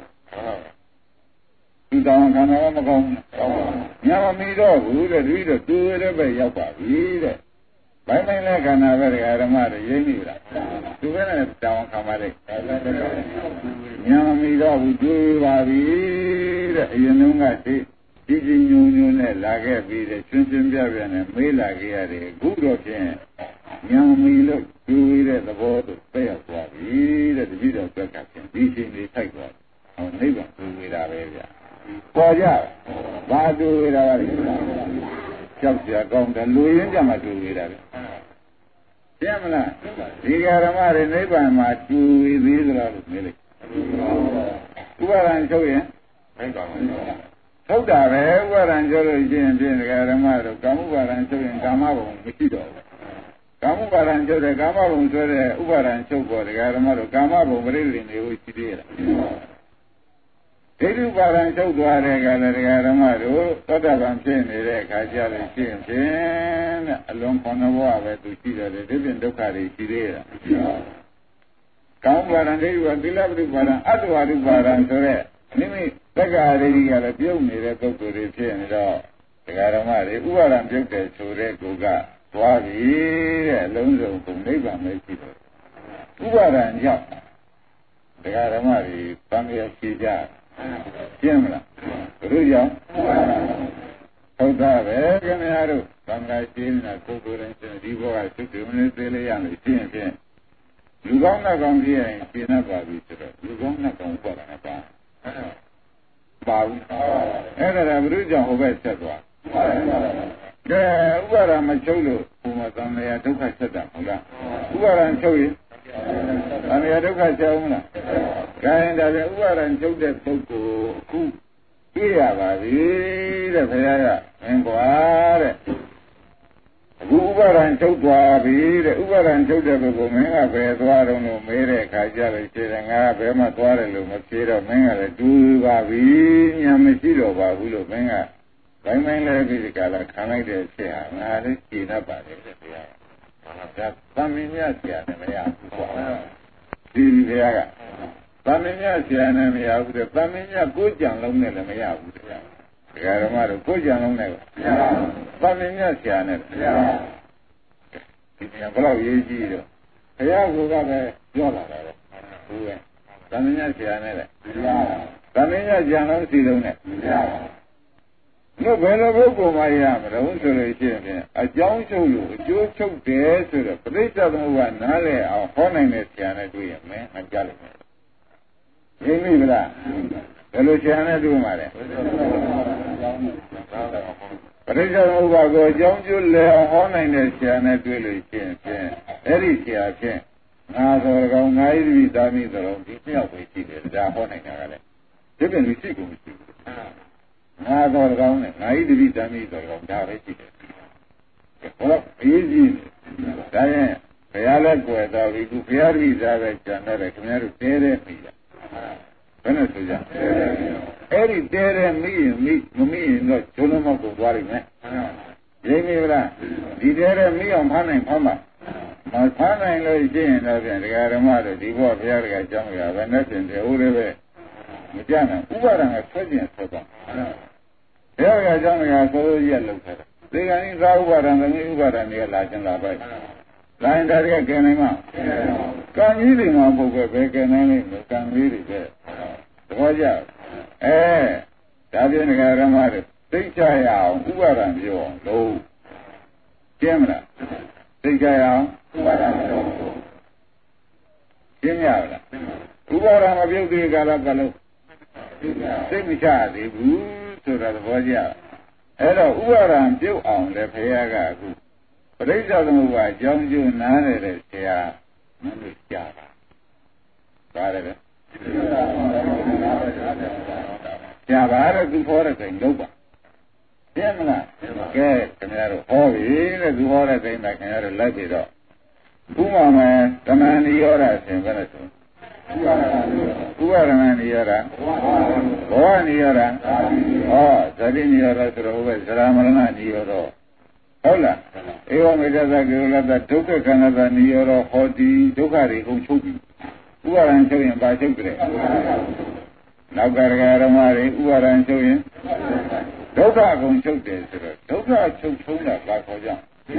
2000 Kanamagong. Yamamido, who the reader do it by Yapa, read it. By my leg and I very Aramada, Yemira. To win it down Kamari. Yamamido, we do it, you know, I see. Teaching you like every day, and me like a good option. Young me look, do it at the board of fair what eat at the video captain, teaching the type of our neighbor do it our area. For ya, why do it our area? Just your gong and Louis and Jama do it at it. Jamala, you got a married neighbor and my two is either of milk. Who are I showing? Soda, where I'm going to the Garamado, Gamuva and Soviet Gamavo, Mikido. Kamu barang jauh deh, kamu belum sore, ubaran coba deh, karena malu kamu belum beri ini uji dia. Jadi barang jauh dua deh, karena malu, kada bangsa ini deh, kajian ini, long kono bawa itu sih deh, dia bentuk kari sih dia. Kamu barang deh, bila beri barang, ada barang sore, ini mereka ada di kalau dia ini deh, kau beri sih deh, karena malu ubaran jauh deh sore juga. Wahai lelaki pemudi bangsa itu, ubaran jauh, sekarang mari bangsa siapa, siapa, rujak, kau tahu, kan haru bangsa Cina, kau orang Cina di bawah itu mana yang Cina, juga nak kau dia Cina baru itu, juga nak kau ubaran apa, baru, ada rujak hobi siapa. Ubaran macam tu, umat yang tu kacau dah, mula. Ubaran macam ni, ane tu kacau mula. Kain dah ubaran macam tu ku, iya bagi, dah saya mengkuat. Ubaran macam tu bagi, ubaran macam tu betul menga bertuar orang mere kacau leceh, ngah berma tuar lu macam menga le tu bagi, yang mesti lo bagi lo menga. Baik mana lagi kalau kami dia siapa, ada Cina balik dia. Mana taminnya siapa namanya? Di dia. Taminnya siapa namanya? Taminnya kujang lomnya namanya. Kalau malu kujang lomnya. Taminnya siapa namanya? Ini yang kalau yeji itu. Saya juga berjual lah. Taminnya siapa namanya? Taminnya jangan silaunya. No, benar benar maya, mereka sudah isyarat. Ajang culu, jo cuk deh sudah. Perisa semua nale, awak ni siapa tu yang menjadi. Ini bila, kalau siapa tu mana? Perisa semua go ajang culu, awak ni siapa tu lu isyarat. Eri siapa? Ngasor kau ngai di dami terong, ini apa isyarat? Dah awak ni nggak ada. Jadi mesti kau mesti. Nah, kalau kau ni, naik di dami kalau kau dah reti. Kalau ini, saya lagi kau dah ibu biar bisa bercanda, kerana tere mila. Benar saja. Eri tere mimi no cuma mau buat ini. Jadi bila di tere mila mana, mana yang lagi ni nanti negara mana di bawah biar kerja mereka benar sendiri urut. Macam ubaran asal sebab. Ya kerja mereka selalu jalan kerja. Dengan ini ubaran ni lajan labai. Lain dari kerana mana? Kan ini mampu kerana ini kan ini je. Wajah. Tapi negara mana? Percaya ubaran dia loh. Siapa? Percaya ubaran dia. Siapa? Ubaran apa yang kalau Semisal ibu sudah wajah. Ada ubaran jauh le payah aku. Perisa semua jauh nane le siapa manusia. Siapa? Siapa ada tu orang yang lupa. Siapa lah? Kenyaru hobi le tu orang yang nak kenyaru lagi dah. Buma teman orang siapa tu? Ubaran ni orang, bawa ni orang, jadi ni orang terus selamatlah ni orang. Olah, ewa mereka tak kira tak duka kerana ni orang hoti duka ni kau cuci. Ubaran cuci yang baca kere. Nak gara-gara mari ubaran cuci, duka kau cuci terus. Duka cuci lah baca jam.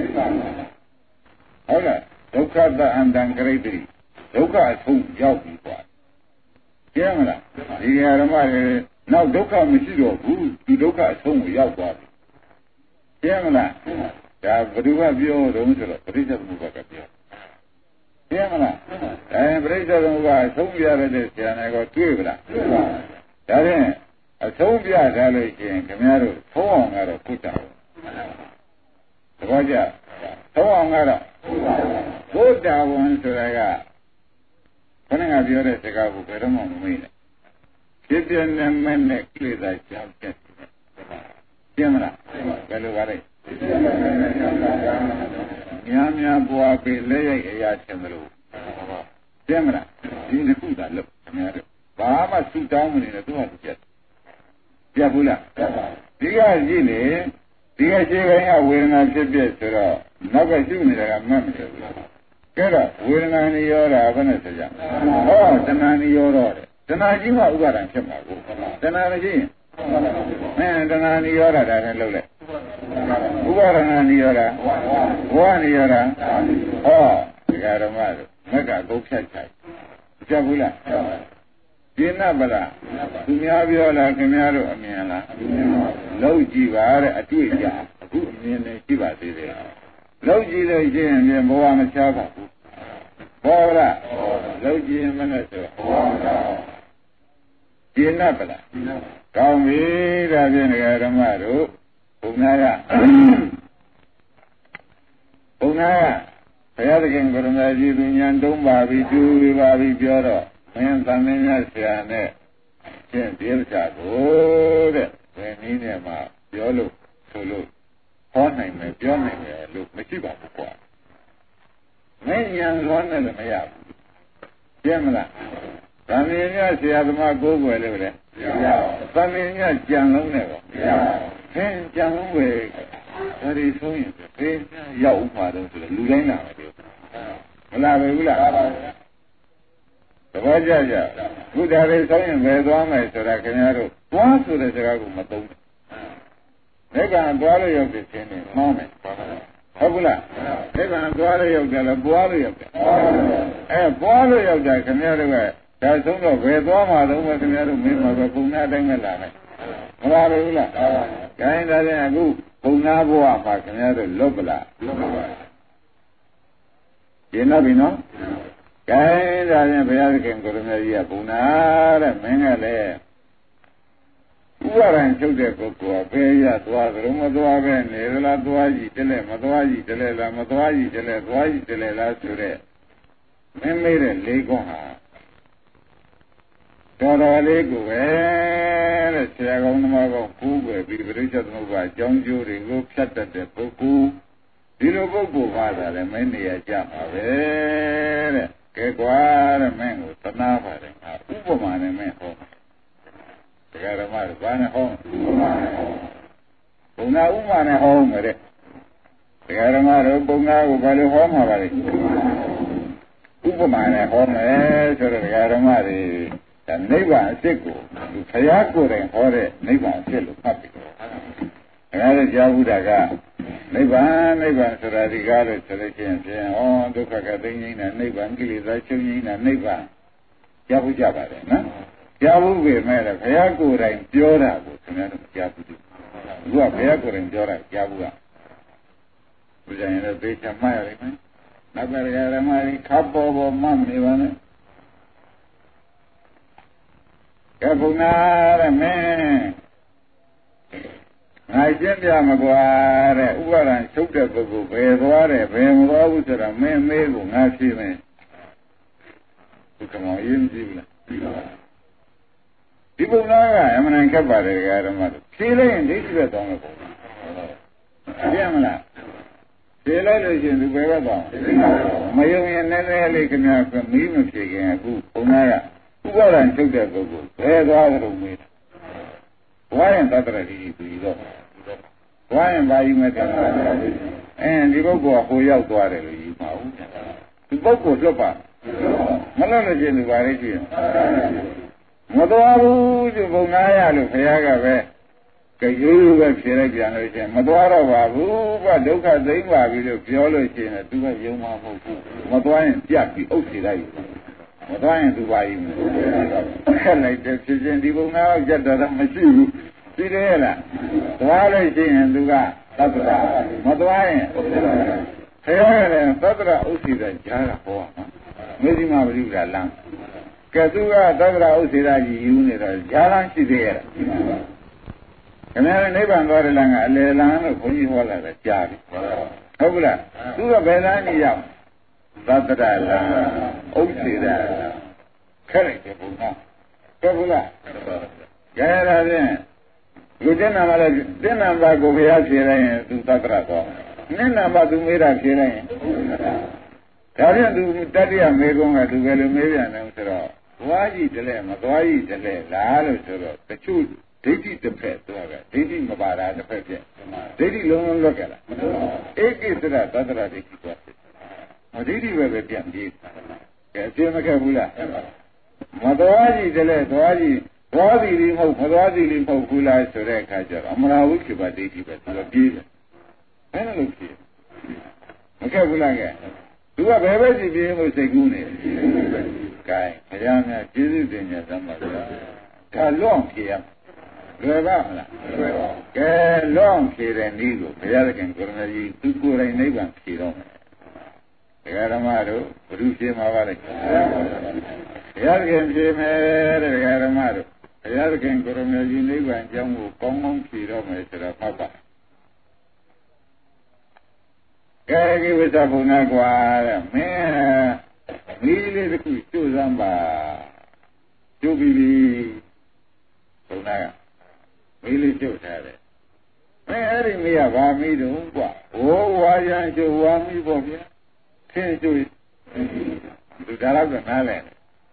Olah, duka tak andang kerja. Duka tu jauh di luar. Siapa lah? Jika ramai nak duka mesti dobu, duka tu jauh luar. Siapa lah? Dah berdua biar orang tu lah, perisa muka kaya. Siapa lah? Perisa muka, semua biar ada siapa kau tu lah. Jadi, semua biar ada siapa kemaru, semua orang kuda. Wajah, semua orang kuda pun sudah. Karena biar saya kau kerana mungkin. Kita ni mana kita cakap. Siapa nak? Kalau ada. များပွားပေးလက်ရိုက်အရာထင်တယ်လို့သိမလားဒီနှစ်ခုသာလို့ခင်ဗျားတို့ဘာမှဆူတောင်းမနေနဲ့သူ့ဟာသူပြတ်ဘူးလားဒီကကြည့်လေဒီကရှင်းခိုင်းကဝေဒနာဖြစ်ဖြစ်ဆိုတော့နောက်ကရှုနေတာကမှတ်မလို့ကဲတော့ဝေဒနာနိရောဓဘယ်နဲ့ဆိုကြဟောတဏှာနိရောဓတဲ့တဏှာကြီးမှဥပါဒံဖြစ်မှာကိုတဏှာမရှိရင်တဏှာနိရောဓဒါနဲ့လုပ်လိုက်ဥပါဒနာနိရောဓဘဝနိရောဓဟောဒီကဓမ္မတို့မက်ကကုတ်ဖြတ်ချင်ကြဘူးလားကျင်းနာပလားသူများပြောလားခင်ဗျားတို့အမြင်လားလောက်ကြည့်ပါတဲ့အတွေ့အကြအခုအမြင်နဲ့ရှိပါသေးတယ်လောက်ကြည့်လို့ရှိရင်ဘဝမချပါဘူးဘောလားလောက်ကြည့်ရင်မနဲ့ဆိုကျင်းနာပလားကောင်းပြီဒါဖြင့်ဓမ္မတို့ဘုရားကဘုရားဘုရားသခင်ကိုရမကြီးသူညာတုံးပါပြီကျူးပါပြီပြောတော့မင်းသမင်းများဆရာနဲ့ရှင်းဒီဥစ္စာကိုတဲ့ဘယ်နည်းနဲ့မှပြောလို့ဆိုလို့ဟောနိုင်မယ်ပြောနိုင်မယ်လို့မရှိပါဘူးကွာမင်းညာလွန်တယ်လည်းမရဘူးရှင်းမလားသမင်းများဆရာသမားကိုးကွယ်လို့လေသမင်းများကြံလုံးနဲ့ပေါ့ဟင်းကြံလုံးပဲဒါဒီဆိုရင်ဖေးရောက်ဥပါတော့ဆိုတော့လူတိုင်းလာတယ်မလားပဲဘူးလားသဘောကျကြဘုရားလေးဆိုရင်ဘယ်သွားမယ်ဆိုတာခင်ဗျားတို့သွားဆိုတဲ့စကားကိုမသုံးဘူး။ဒါကသွားလို့ရောက်တဲ့ခြင်းနဲ့မှောင်းမယ်ဟုတ်ဘူးလား။ဒါကသွားလို့ရောက်တယ်လားပွားလို့ရောက်တယ်။ပွားလို့ရောက်တယ်ခင်ဗျားတို့ကဒါဆုံးတော့ဘယ်သွားမှာတော့ခင်ဗျားတို့မင်းမှာပဲပုံနာတိုင်းနဲ့လာမယ်။မလားဘူးလား။ခိုင်းတယ်အခုပုံနာဘဝမှာခင်ဗျားတို့လွတ်ပလားလွတ်ပါပါ။ရှင်းတော့ပြီနော်။ကဲဒါရင်ဘုရားသခင်ကိုရမကြီးကဘုံနာတဲ့မင်းကလည်းဥပါဒံချုပ်တဲ့ပုဂ္ဂိုလ်ကဘယ်ရသွားသလိုမသွားပဲနေလားသွားကြည့်တယ်လေမသွားကြည့်တယ်လေလားမသွားကြည့်တယ်လေသွားကြည့်တယ်လေလားဆိုတဲ့မင်းမေးတဲ့လေးခွန်းဟာတော်တော်လေးကိုပဲတဲ့ဆရာကောင်းသမားကောင်းပူးွယ်ပြီးပြိဿသမုပ္ပါအကြောင်းကျိုးတွေကိုဖြတ်တတ်တဲ့ပုဂ္ဂိုလ်ဒီလိုပုဂ္ဂိုလ်ပါတာလည်းမင်းနေရာကြမှာပဲတဲ့ကဲကွာတဲ့မင်းကိုသနာပါတယ်ငါဥပမာနဲ့မင်းဟောတရားဓမ္မတွေဘာနဲ့ဟောဥပမာနဲ့ဟောဘုံနာဥပမာနဲ့ဟောမယ်တဲ့တရားဓမ္မတို့ဘုံနာကိုဘာလို့ဟောမှာပါလဲဥပမာနဲ့ဟောမယ်ဆိုတော့တရားဓမ္မတွေဒါနိဗ္ဗာန်အစစ်ကိုဘုရားကိုယ်တိုင်ဟောတဲ့နိဗ္ဗာန်အစစ်လို့ဖတ်ပြီးတော့ဒါလည်းကြားဘူးတာကနိဗ္ဗာန်ဆိုတာဒီကားလို့ဆိုလို့ချင်းဖြင့်ဒုက္ခကသိငြိမ်းတာနိဗ္ဗာန်ကိလေသာချုပ်ငြိမ်းတာနိဗ္ဗာန်ကြားဘူးကြပါတယ်နော်ကြားဘူးပဲမဲ့ဘုရားကိုယ်တိုင်ပြောတာကိုခင်ဗျားတို့ကြားဘူးသူကဘုရားကိုယ်တိုင်ပြောတာကြားဘူးကဘုရားရင်လည်းသိချင်မှရလိမ့်မယ်နောက်ကဓမ္မကြီးခပ်ပေါ်ပေါ်မှနေပါနဲ့ကဲဘုရားတဲ့မင်းငါရှင်းပြမကွာတဲ့ဥပါဒံချုပ်တဲ့ပုဂ္ဂိုလ်ဘယ်သွားတယ်ဘယ်မသွားဘူးဆိုတာမင်းမေးကိုငါဖြေမယ်ဘုကမောရင်းကြည့်လားဒီဘုရားကအမှန်ခက်ပါတယ်ဓမ္မတို့ဖြေလိုက်ရင်ဒိဋ္ဌိပဲတောင်းလို့ပေါ့ပြမလားဖြေလိုက်လို့ရှိရင်သူဘယ်ဘက်သွားမယုံရင်နည်းနည်းလေးခင်ဗျာကမီးမဖြေခင်အခုဘုရားကဥပါဒံချုပ်တဲ့ပုဂ္ဂိုလ်ဘယ်သွားတယ်လို့မေးဘဝရင်သတ္တရတိပြီးတော့ဘဝရင်ဘာယူမဲ့တယ်ဒီပုဂ္ဂိုလ်ကဟိုရောက်သွားတယ်လို့ယူပါဦးဒီပုဂ္ဂိုလ်လွတ်ပါမလွတ်လို့ရှိရင်ဒီပါလေးကြည့်ရင်မသွားဘူးဒီဘုံနာရလို့ခရီးကပဲကြရိုးပဲဖြေလိုက်ပြန်လို့ရှိရင်မသွားတော့ပါဘူးကဒုက္ခသိမ့်ပါပြီလို့ပြောလို့ရှိရင်သူကယုံမှာမဟုတ်ဘူးမသွားရင်ပြတ်ပြီးအုပ်စီလိုက်မသွားရင်သူပါယူမယ်ခက်လိုက်တယ်ဖြစ်ချင်းဒီဘုံနာကကြက်တော့မရှိဘူးသိတယ်လားသွားလို့ရှိရင်သူကသတ္တရာမသွားရင်ခရီးရတယ်သတ္တရာဥစ္စီတဲ့ကြားတာဟောနော်မေဇိမပရိပဒါလမ်းကဲသူကသတ္တရာဥစ္စီရာကြီးယူနေတော့ကြားလမ်းရှိသေးရဲ့ခင်ဗျားနိဗ္ဗာန်သွားတဲ့လမ်းကအလယ်လမ်းလို့ဘုန်းကြီးဟောလာတယ်ကြားပြီဟုတ်ဘူးလားသူကဘယ်လမ်းကြီးရောက်သတ္တရာလမ်းဥစ္စီရာခက်လိုက်တယ်ဘုရားဟုတ်ဘူးလားကြရတာဖြင့်လူတင်နာမလဲတင်နာပါကိုဘုရားဖြေလိုက်ရင်သူသတ္တရသွား Nena batu merah kira ni. Karena tu tadi yang megang tu kalau merah ni sura. Wajib jelah, wajib jelah. Lalu sura. Kecut, jadi tempat tu ada. Jadi mabarah tempat je. Jadi lorong lokal. Ek sura, tadra jadi kuat. Jadi berapa jam dia? Kerja macam pula. Madwajib jelah, wajib limau pula sura kajar. Amrahu kibat jadi betul dia. Mana lagi? Macam pula ke? Dua bebas di biar mesti guna. Kai, macamnya jadi dunia sama saja. Kalau kiam, berapa lah? Kalau kira ni go, biar kan kerana itu kurang ni bang kira. Negara maru, berusia mawar. Biar kan kira negara maru, biar kan kerana ini bang jamu kongong kira macam apa? Kaya kita punya kuara, milih tu zamba, cubi punya, milih tu sahaja. Hari ni apa milih umpa, wajah cuba milih boleh, sini cubi, tu dalam kenalan.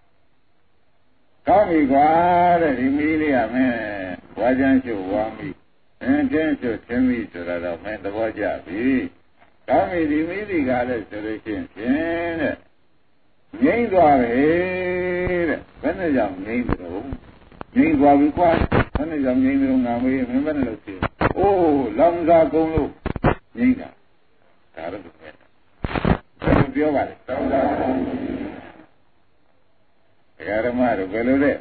Kami kuara milih apa, wajah cuba milih, sini cubi sudah main wajah milih. Kami di kala solution sini, ni dua hari, mana jam ni dua bukan, mana jam ni ngambil, mana lagi? Oh, lamza konglu, ni dah, cara tu ni. Kalau dia balik, sekarang maru belum deh.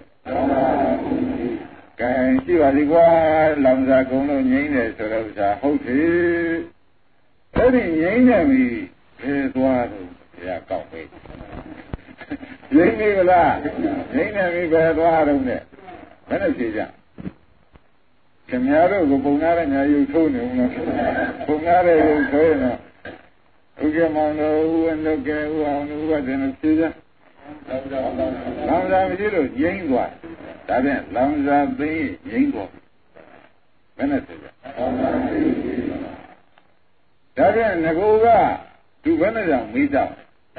Kan si balik gua lamza konglu ni deh, sudah usah hobi. Jadi ni berdoa ya kau ni. Ini belah, ini berdoa ni. Mana sih jang? Kemana tu pengaruh ni YouTube ni, pengaruh YouTube ni. Ujian mana uang ke uang jenis sih jang? Lamza mesti tu yang dua. Tapi lamza ni yang dua. Mana sih jang? Tapi negara tu mana yang mida?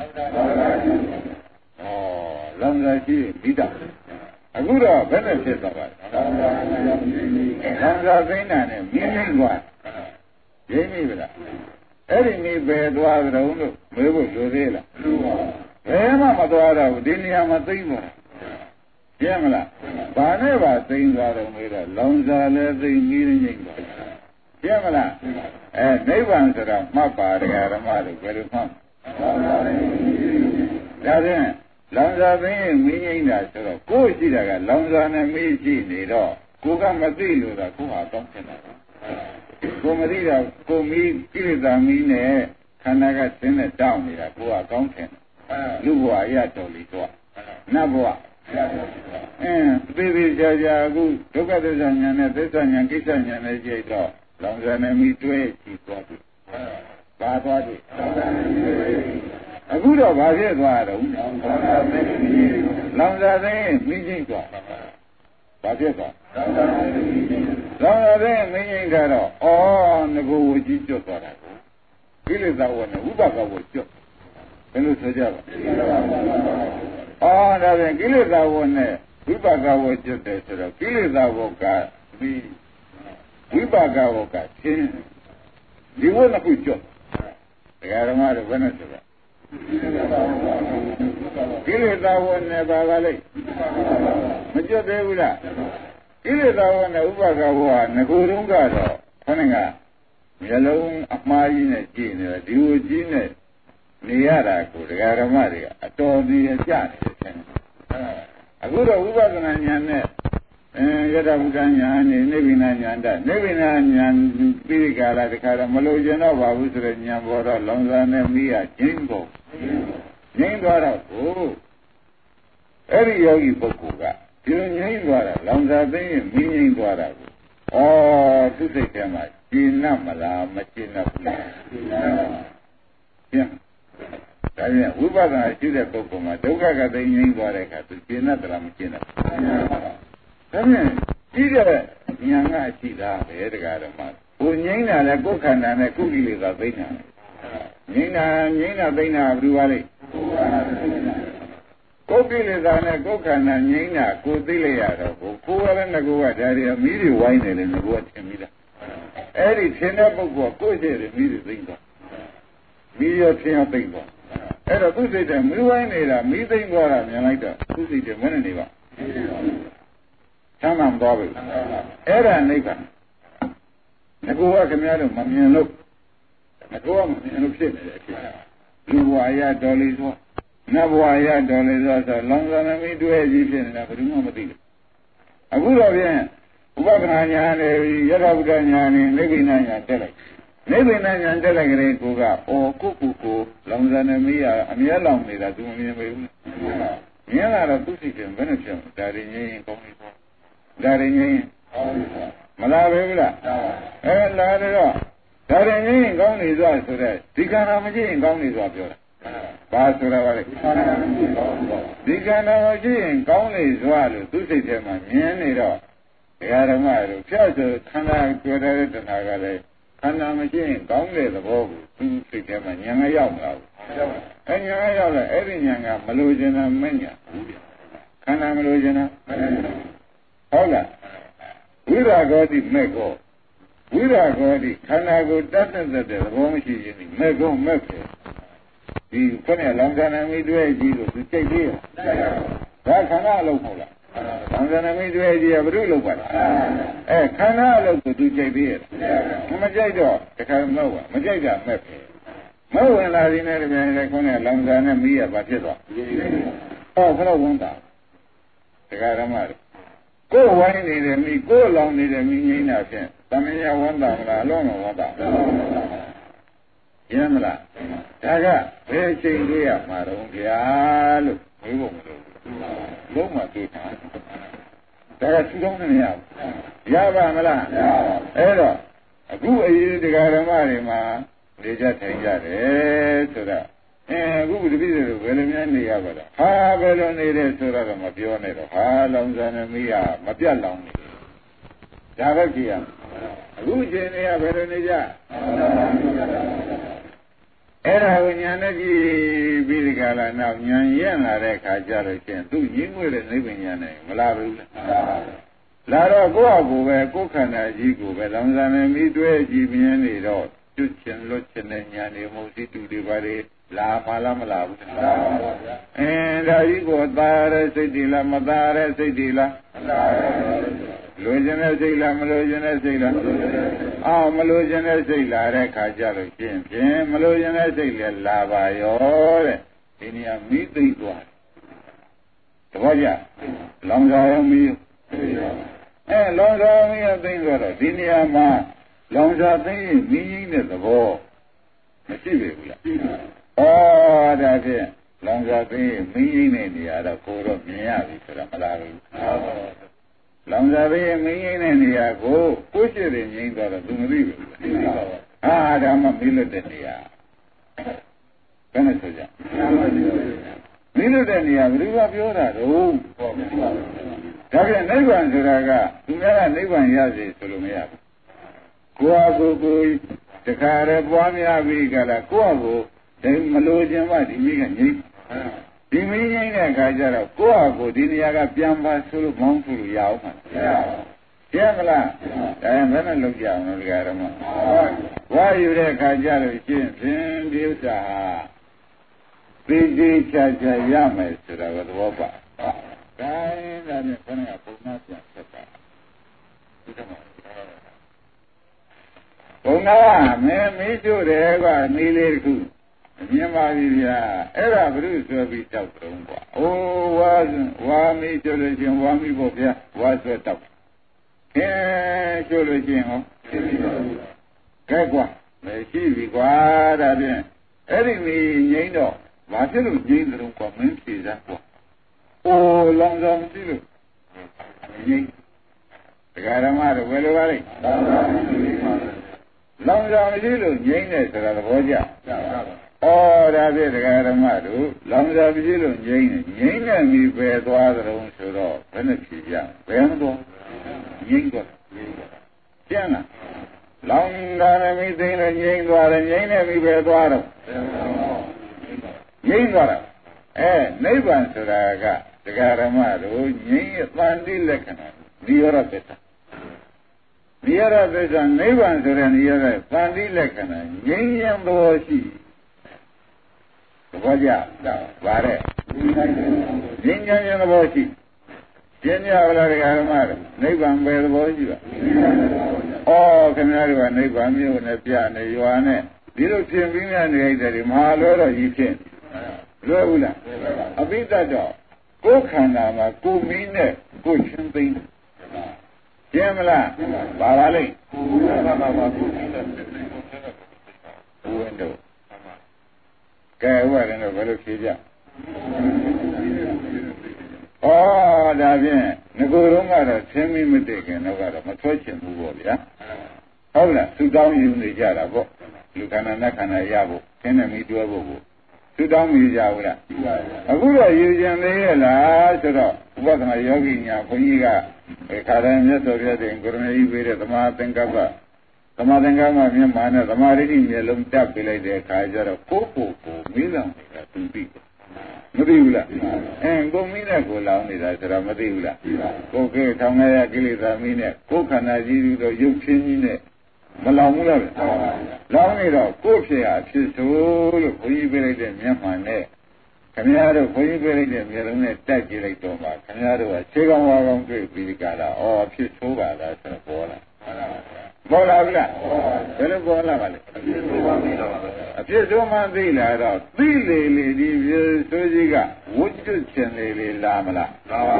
Oh, lamza sih mida. Aku dah mana sih tak? Lamza bina ni mini kuat. Ini belah. Ini berdoa berdoa berdoa berdoa. Memang berdoa dunia mati pun. Janganlah. Bane bahasa Indonesia mereka lamza le mini ni. Janganlah. Ni bang sudah mapa dengan ramai berumah. Jadi, lamza ni mini ni sudah. Kau sih dah lamza ni mini ni dah. Kau kan mati lu dah. Kau atau kena. Kau mati dah. Kau mini kira mini kerana kan sini down ni dah. Kau atau kena. Lu buat ya toli tua. Nak buat. Bibi jaja aku. Juga tu jangan kisahnya ni jadi. Lamza ni mitwe cikgu tu, bahasa tu. Aku dah bahasa tu ada. Lamza ni mijing tu, bahasa tu. Lamza ni mijing tu ada. Oh, nego wujud tu ada. Bila tahu ni, ubah kau wujud. Kalau saja. Oh, dah ni bila tahu ni, ubah kau wujud tu sudah. Bila tahu kau ni. Wibaga woka, di mana pujuk? Sekarang ada mana sudah? Kili tahun ni bagai, macam tu lah. Kili tahun ni wibaga woka, negurung kado, mana ngah? Jalung amai ni cina, diu cina, ni ada aku. Sekarang ada, atau ni aja. Aku dah wibaga nanya. Yada bukannya ni bina nyanda, ni bina nyan pilih kala dekara malu jana babu serenya bora lamza ni miya jinggo, jinggo ada. Oh, eri yogi bukuga, itu jinggo ada, lamza ni mi jinggo ada. Oh, tu sekian Cina malah Cina pula. Ya, tapi ubah Cina buku juga kata jinggo ada kata Cina dalam Cina. Tapi tidak yang Cina berdekat dengan ကိုငိမ့်တာလဲကိုယ်ခန္ဓာနဲ့ကိုယ်ကိလေသာသိနေတာငိမ့်တာသိနေတာဘယ်လိုပါလဲကိုယ်ကိလေသာနဲ့ကိုယ်ခန္ဓာငိမ့်တာကိုသိလိုက်ရတော့ကိုယ်ကလည်းငကိုကဒါရီအမီးတွေဝိုင်းနေတယ်ငကိုကထင်မိတာအဲ့ဒီထင်တဲ့ပုဂ္ဂိုလ်ကိုယ်ရှိတယ်မီးတွေသိမ့်သွားမီးရထင်ရသိမ့်သွားအဲ့တော့သူစိတ်တဲ့မီးဝိုင်းနေတာမီးသိမ့်သွားတာမြင်လိုက်တော့သူစိတ်တဲ့မနဲ့နေပါချမ်းသာမသွားဘူးအဲ့ဒါနိဗ္ဗာန်ငကိုကခင်ဗျားတို့မမြင်လို့ငကိုကမမြင်လို့ဖြစ်နေတယ်ဖြစ်လူဘဝရတော်လေးဆိုနတ်ဘဝရတော်လေးဆိုလောင်စာနမိတွဲကြီးဖြစ်နေတာဘယ်သူမှမသိဘူးအခုတော့ဖြင့်ဥပဒနာညာနဲ့ယထာဘုဒ္ဓညာနဲ့နိဗ္ဗာန်ညာတက်လိုက်နိဗ္ဗာန်ညာတက်လိုက်ကြတဲ့ကိုကကိုလောင်စာနမိအမြဲလောင်နေတာသူမမြင်ပေဘူးမြင်လာတော့သူစိတ်ကဘယ်နဲ့ဖြစ်ဒါရင်းငင်းကောင်းနေတော့ဒါရင်းငင်းမလာပဲဘူးလားလာတော့ဒါရင်းငင်းကောင်းနေသွားဆိုတဲ့ဒီကံတော်မကြည့်ရင်ကောင်းနေသွားပြောတာဘာဆိုတာပါလဲဒီကံတော်မကြည့်ရင်ကောင်းနေသွားလို့သူစိတ်ထဲမှာမြင်နေတော့ဒကာဓမ္မတို့ဖြတ်ဆိုခန္ဓာတွေ့တဲ့တဏှာကလည်းခန္ဓာမကြည့်ရင်ကောင်းတဲ့သဘောကိုသူစိတ်ထဲမှာဉာဏ်ကရောက်လာဘူးဉာဏ်ကရောက်လာအဲ့ဒီဉာဏ်ကမလိုချင်တာမညာခန္ဓာမလိုချင်တာဟုတ်လားဝိရာဂောတိမဲ့ကောဝိရာဂောတိခန္ဓာကိုတတ်တဲ့သဘောမရှိခြင်းဒီမဲ့ကောမဲ့ဖြစ်ဒီခဏလောင်စာနာမိတွေ့ကြည့်လို့သူစိတ်သေးရဒါခန္ဓာအလုံးမဟုတ်လားလောင်စာနာမိတွေ့ကြည့်ရဘုရုလောက်ပါလားခန္ဓာအလုံးကိုသူစိတ်သေးရမကြိုက်တော့တခါမဟုတ်ပါမကြိုက်တာမဲ့ဖြစ်မဟုတ်ဝင်လာခြင်းနဲ့တည်းလည်းခဏလောင်စာနဲ့မိရပါဖြစ်သွားခဏဝန်တာတခါဓမ္မကိုယ်ဝိုင်းနေတယ်မိကိုယ်လောင်နေတယ်မိငိမ့်တာဖြင့်သမယဝန္တာမလားအလုံးမဝန္တာရမ်းမလားဒါကဘယ်ချိန်လေးရမှာတော့ဗျာလို့မေးဖို့မလိုဘူးလုံးဝသိတာဒါကသူတော်နဲ့ရပါမလားအဲ့တော့အခုအရေးတရားဓမ္မတွေမှာနေကြထိုင်ကြတယ်ဆိုတော့အခုတပည့်တွေဘယ်လိုများနေရပါလဲဘယ်လိုနေလဲဆိုတော့မပြောနဲ့တော့လောင်စာနဲ့မိရမပြတ်လောင်နေဒါပဲကြည့်ရအခုချိန်တွေကဘယ်လိုနေကြအဲ့ဒါကိုညာနဲ့ကြည့်ပြီးဒီကလာနောက်ညာရက်လာတဲ့ခါကျတော့ရှင်သူရင်းငွေတဲ့နိဗ္ဗာန်ညာနဲ့မလာဘူးလားလာတော့ကိုယ့်အကူပဲကိုယ်ခန္ဓာကြီးကိုပဲလောင်စာနဲ့မိတွဲကြည့်မြင်နေတော့ကျွတ်ချင်လွတ်ချင်တဲ့ညာနေမဟုတ်စီတူတွေပါလေလာပါလားမလာဘူးလားဒါကြီးကိုသာရတဲ့စိတ်တွေလားမသာရတဲ့စိတ်တွေလားလိုချင်တဲ့စိတ်လားမလိုချင်တဲ့စိတ်လားမလိုချင်တဲ့စိတ်လာတဲ့ခါကြလို့ဖြင့်မလိုချင်တဲ့စိတ်လည်းလာပါရောတဲ့ဒီနေရာမိသိသွားတပည့်ကြလောင်စာရောမိလောင်စာမိရသိသွားတော့ဒီနေရာမှာလောင်စာသိရင်မိရင်းတဲ့သဘောမရှိပြီဘူးလားဒါဖြင့်လောင်စာသိရင်မိရင်းတဲ့နေရာတော့ကိုတော့မြင်ရပြီဆိုတာမလားဘူးလောင်စာသိရင်မိရင်းတဲ့နေရာကိုကိုရှိတယ်ငြိမ်းသွားတော့သူမသိဘူးဒါမှမိလွတ်တဲ့နေရာဘယ်နဲ့ဆိုကြမိလွတ်တဲ့နေရာဘယ်သူကပြောတာတော့ဒါဖြင့်နိဗ္ဗာန်ဆိုတာကသူများကနိဗ္ဗာန်ရစေဆိုလို့မရဘူးကိုယ့်အကိုတခါရပွားများပြီးကြလားကိုယ့်အကိုဒီမလို့ခြင်းမဒီမိကငြိမ့်ဒီမိငြိမ့်တဲ့အခါကျတော့ကိုယ့်အကိုဒီနေရာကပြန်ပါဆိုလို့မောင်းဆိုလို့ရအောင်မှာရမလားဒါရင်ဘယ်နဲ့လုပ်ကြအောင်လဲဒီကရမဝါယူတဲ့အခါကျတော့ရှင်းဖြင့်ဒီဥစ္စာဟာသိသိချာချာရမယ်ဆိုတာကသဘောပါဒါရင်ဒါနဲ့ခဏကပုံနာပြန်ဆက်ပါဒီကမှာဘုံနာမင်းမေးကျို့တယ်ကွာနေလေးတစ်ခုမြင်ပါပြီဗျာအဲ့ဒါဘုရုဆွဲပြီးတောက်တုံးကွာဝါမေးကျို့လို့ချင်းဝါမိဖို့ဗျာဝါဆွဲတောက်ကျို့လို့ချင်းဟောကဲကွာမရှိပြီကွာဒါဖြင့်အဲ့ဒီမိငိမ့်တော့ဘာဖြစ်လို့ငိမ့်တယ်တော့ကွာမင်းဖြေစားကွာလောင်ဆောင်မရှိလို့ငိမ့်တရားဓမ္မတော့ဘယ်လိုပါလဲလောင်စာမရှိလို့ငြိမ့်တယ်ဆိုတာသဘောကျဒါဖြင့်တရားဓမ္မတို့လောင်စာမရှိလို့ငြိမ့်တယ်မိပဲသွားကြုံဆိုတော့ဘယ်နဲ့ဖြေကြဘယ်မှာတော့ငြိမ့်တော့ကျန်လား Long done everything and Jane Dwara, Jane everywhere Dwara. Jane Dwara. Neighbor Suraga, the Garamado, Jane Pandi Lekana, near of it. Near of it and neighbor Surania, Pandi Lekana, Jane and the Washi. Vaja, Vare. Jane and the Washi. Jenya Garamado, neighbor by the Washi. Oh, Canada, neighbor, you and a piano, you are ne. Little Jimmy and the Malo, you can. Lola, a bit that dog. Go Canama, go mean it, go something. Jamala, Barali. Window. Go well in a velocity. Oh, Davian, Nagorunga, send me mistaken over a matching Bugolia. Hola, sit down in the Jarabo. You can Nakana Yabo, enemy to a bobo. Sit down with Yavra. A good using the last what my yogi Yaponiga, a Karan Soviet in Gurmei, the Martin Gaba. The Madangama, Yamana, the Marin, Yellow Tapile, the Kaiser of Popo, Milan, to people. Madula, and go Mina go down it as a Madula. Okay, Tamaya Gilita Mina, Kokanaji, the Yukin, Malamula, Lamira, Kokia, Chisul, Puyibility, Yamane, Canado, Puyibility, Yellow, Tagilatoma, Canado, Chegawa, Vilicada, or Chisova, that's a bola. Bola, Bola, a Pisoma Villa, Billy, Sojiga, would you send Lily Lamala?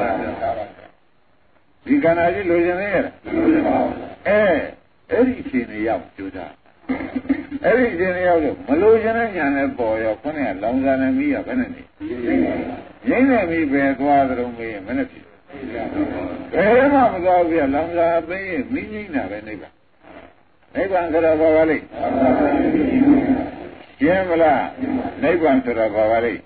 You can have illusion here. Everything you have to that. Everything you have to Malusian and a boy of Pony, longer than me of enemy. Yana me bear water on me a minute. Very much without the longer being meaning of a neighbor. Neighbor Valley. Yamala, neighbor Valley.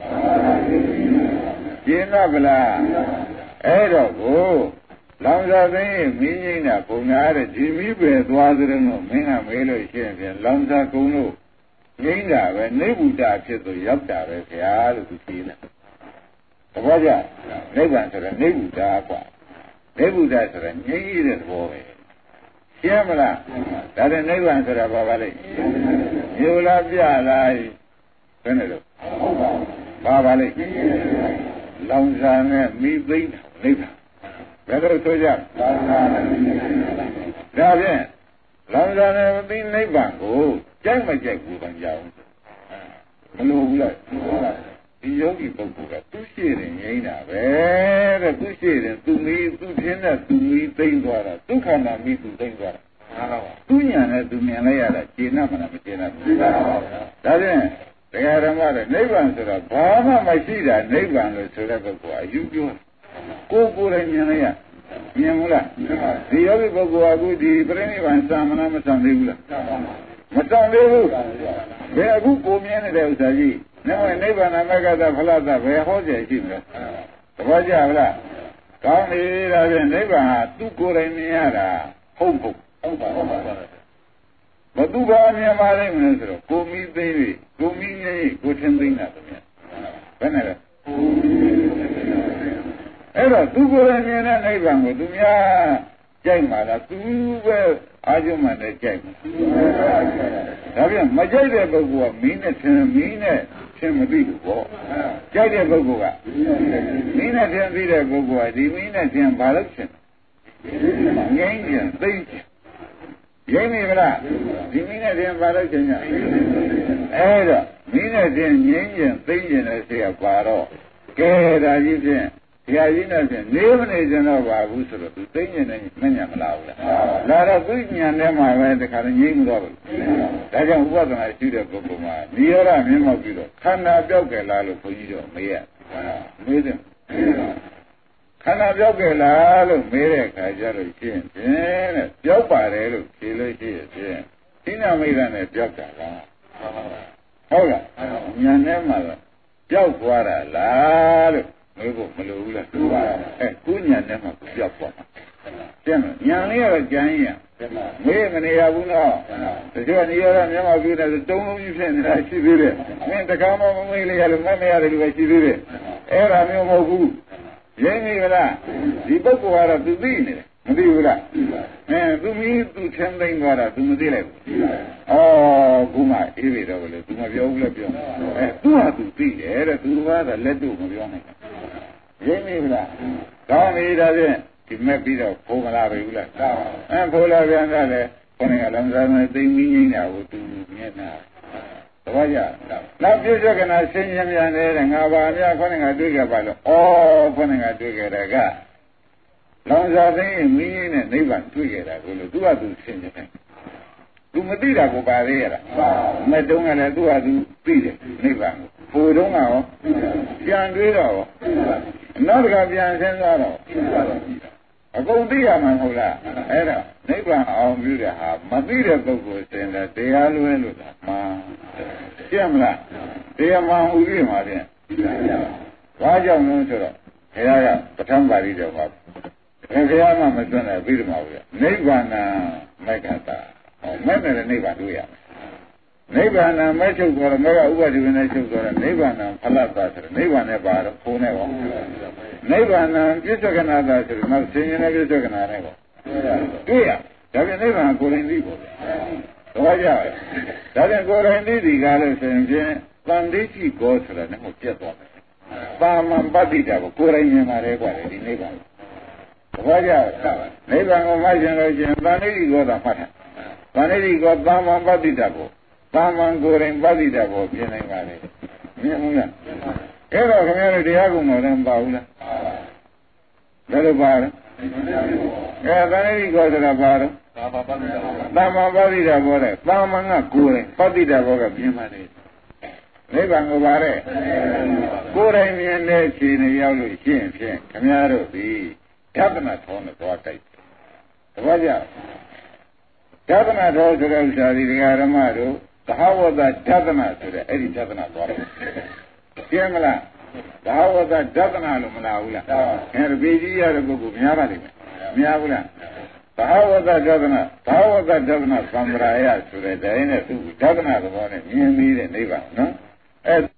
Yamala, Edo, longer being meaning of Punara, Jimmy Bear, Water, Mina Melo, and Lanza Kuno. Yinga, when Nebuda said to Yapta, as they are to see them. Waja, Nebuda, Nebuda, Nebuda, and Yid boy. Yamala, that a neighbor answered about Valley. You love your life. Venedo. Babali. Lonzan, me bleed, neighbor. Better to jump. Now then, Lonzan, me neighbor. Oh, Jack my Jack, who can jump. Hello, the yogi Bokuga, two sharing, Yana, very two sharing, to me, to dinner, to me, things water, two kind of me to things water. Tunya to me and I had a Chinamana. That is, they had a mother, neighbor, said, Bama, my seed, and neighbor, so that you go. Go for a Yana. Yamula. The yogi Bokuagu, the Brenny and Samana Matandula. Matandu, they are good for me and Elsaji. Now, a neighbor and I got a falada, where Hoja is. Raja, come here as a neighbor, two Koraniara, hope. But do buy me a marine, go me baby, go me, go something at me. Whenever. Ever, do go and neighbor, do me a Jamala, do well, I do my Jam. My Jada Bogu, mean it, Timothy, Jada Bogu, mean it, and be there, Bogu, the mean it, and Balaction. Yang, they. Yamila, the minute in Valentine. Ada, minute in Yang, thinking as they are Paro. Get you can. Yadina, never is another Wusser to think in Manamala. Lara Britain and them I went the Karan Level. That wasn't I see the Gokuma. Niora Mimobilo. Kana Joga Lalo for you, Maya. Made him. Kana Joga Lalo, Merek, I just came. Jopa, Kilo, Tina made an Joga. Hola, Yanema, Joguara, Lalo. Malula, Punya never Joppa. Yana Jania, မေးမနေရဘူးနော်တချို့နေရတော့မြန်မာပြည်နဲ့တုံးလုံးကြီးဖြစ်နေတာရှိသေးတယ်မင်းတကားမမေးလိုက်ရလို့မရတယ်လို့ပဲရှိသေးတယ်အဲ့ဒါမျိုးမဟုတ်ဘူးရင်းနေကြလားဒီပုဂ္ဂိုလ်ကတော့သူသိနေတယ်မသိဘူးလားသူမင်းသူချမ်းသိမ်းသွားတာသူမသိလိုက်ဘူးခုမှအေးပြီတော့လေသူမပြောဘူးလည်းပြောသူကသူသိတယ်တဲ့သူကတော့လက်တို့မပြောနိုင်ဘူးရင်းနေကြလားကောင်းပြီဒါဖြင့်ဒီမဲ့ပြီးတော့ဖိုးမလာပြီဘူးလားဖိုးလာပြန်တော့လေခொနည်းကလုံးစားနဲ့သိမ့်ပြီးနေတာကိုသူမျက်နှာတပည့်ကြနောက်ပြည့်စုံကနာဆင်းရဲမြန်နေတဲ့ငါပါများခொနည်းကတွေ့ကြပါလို့ခொနည်းကတွေ့ကြတဲ့ကလောင်စာသိမင်းကြီးနဲ့နိဗ္ဗာန်တွေ့ကြတာကိုလို့သူကသူဆင်းရဲတယ်သူမသိတာကိုပါသေးရတာမဲ့တုံးကလည်းသူကသူသိတယ်နိဗ္ဗာန်ကိုဖိုးတုံးကရောပြန်တွေးတော့နောက်တစ်ခါပြန်ဆင်းသွားတော့အကုန်သိရမှာမဟုတ်လားအဲ့ဒါနိဗ္ဗာန်အောင်ပြုတဲ့ဟာမသိတဲ့ပုဂ္ဂိုလ်စင်တဲ့တရားလွဲလို့လားမှန်ရှင်းမလားတရားမှန်ဥပ္ပိမှာဖြင့်ဘာကြောင့်လဲဆိုတော့ဘုရားကပဋ္ဌာန်းပါဠိတော်မှာဘုရားမှမသွန်းတဲ့ပြီးတော့မှာဗျနိဗ္ဗာန်မိုက်ကတာမဲ့တဲ့နိဗ္ဗာန်တွေ့ရမယ်နိဗ္ဗာန်မဲ့ချုပ်သွားတော့မဲ့ကဥပဒိဝိနဲ့ချုပ်သွားတော့နိဗ္ဗာန်ဖလတ်တာဆိုတော့နိဗ္ဗာန်နဲ့ပါတော့ဖိုးနဲ့ပေါ့နိဗ္ဗာန်ပြစ္ဆကနာတာဆိုတော့နောက်ဆင်းရဲတဲ့ပြစ္ဆကနာနဲ့ပေါ့တွေ့ရဒါပြန်နိဗ္ဗာန်ကိုယ်တိုင်သိပေါ့တော့ကြတယ်ဒါပြန်ကိုယ်တိုင်သိဒီကားလို့ဆိုရင်ဖြင့်တန်တိရှိကောဆိုတာနဲ့ဟိုပြတ်သွားတယ်ပါမန်ပတ္တိတာကိုကိုယ်တိုင်မြင်ပါတယ်ကွာဒီနိဗ္ဗာန်တော့ကြတယ်နိဗ္ဗာန်ကိုမှရှင်လို့ရှင်တန်တိရှိကောတာမှတ်တယ်တန်တိရှိကောပါမန်ပတ္တိတာကိုပါမန်ကိုယ်တိုင်ပတ္တိတာကိုပြင်နိုင်ပါလေမြင်မှုလားအဲ့တော့ခင်ဗျားတို့တရားကုံတော်လည်းမပါဘူးလားဘယ်လိုပါလဲတန်တိကောဆိုတာပါတော့သမ္မာပတ္တိတာဘောတဲ့သမ္မာကကိုယ်တိုင်ပတ္တိတာဘောကပြင်ပါလေနိဗ္ဗာန်ကိုပါတဲ့ကိုယ်တိုင်မြင်တဲ့ခြေနဲ့ရောက်လို့ရှင်းဖြင့်ခင်ဗျားတို့ဒီဓမ္မထောနဲ့သွားတိုက်တယ်တပည့်ကြဓမ္မထောဆိုတဲ့ဥစ္စာဒီဓမ္မတို့သဟဝတ္တဓမ္မဆိုတဲ့အဲ့ဒီဓမ္မသွားတယ်ရှင်းမလားသဟဝတ္တဓမ္မလို့မလားဘူးလားအဲ့ဒါပေကြီးရတဲ့ပုဂ္ဂိုလ်များပါလိမ့်မယ်များဘူးလားသဟဝတ္တဓမ္မသဟဝတ္တဓမ္မသံဃာယဆိုတဲ့တိုင်းနဲ့သူဓမ္မသဘောနဲ့မြင်ပြီးတဲ့နိဗ္ဗာန်နော်အဲ့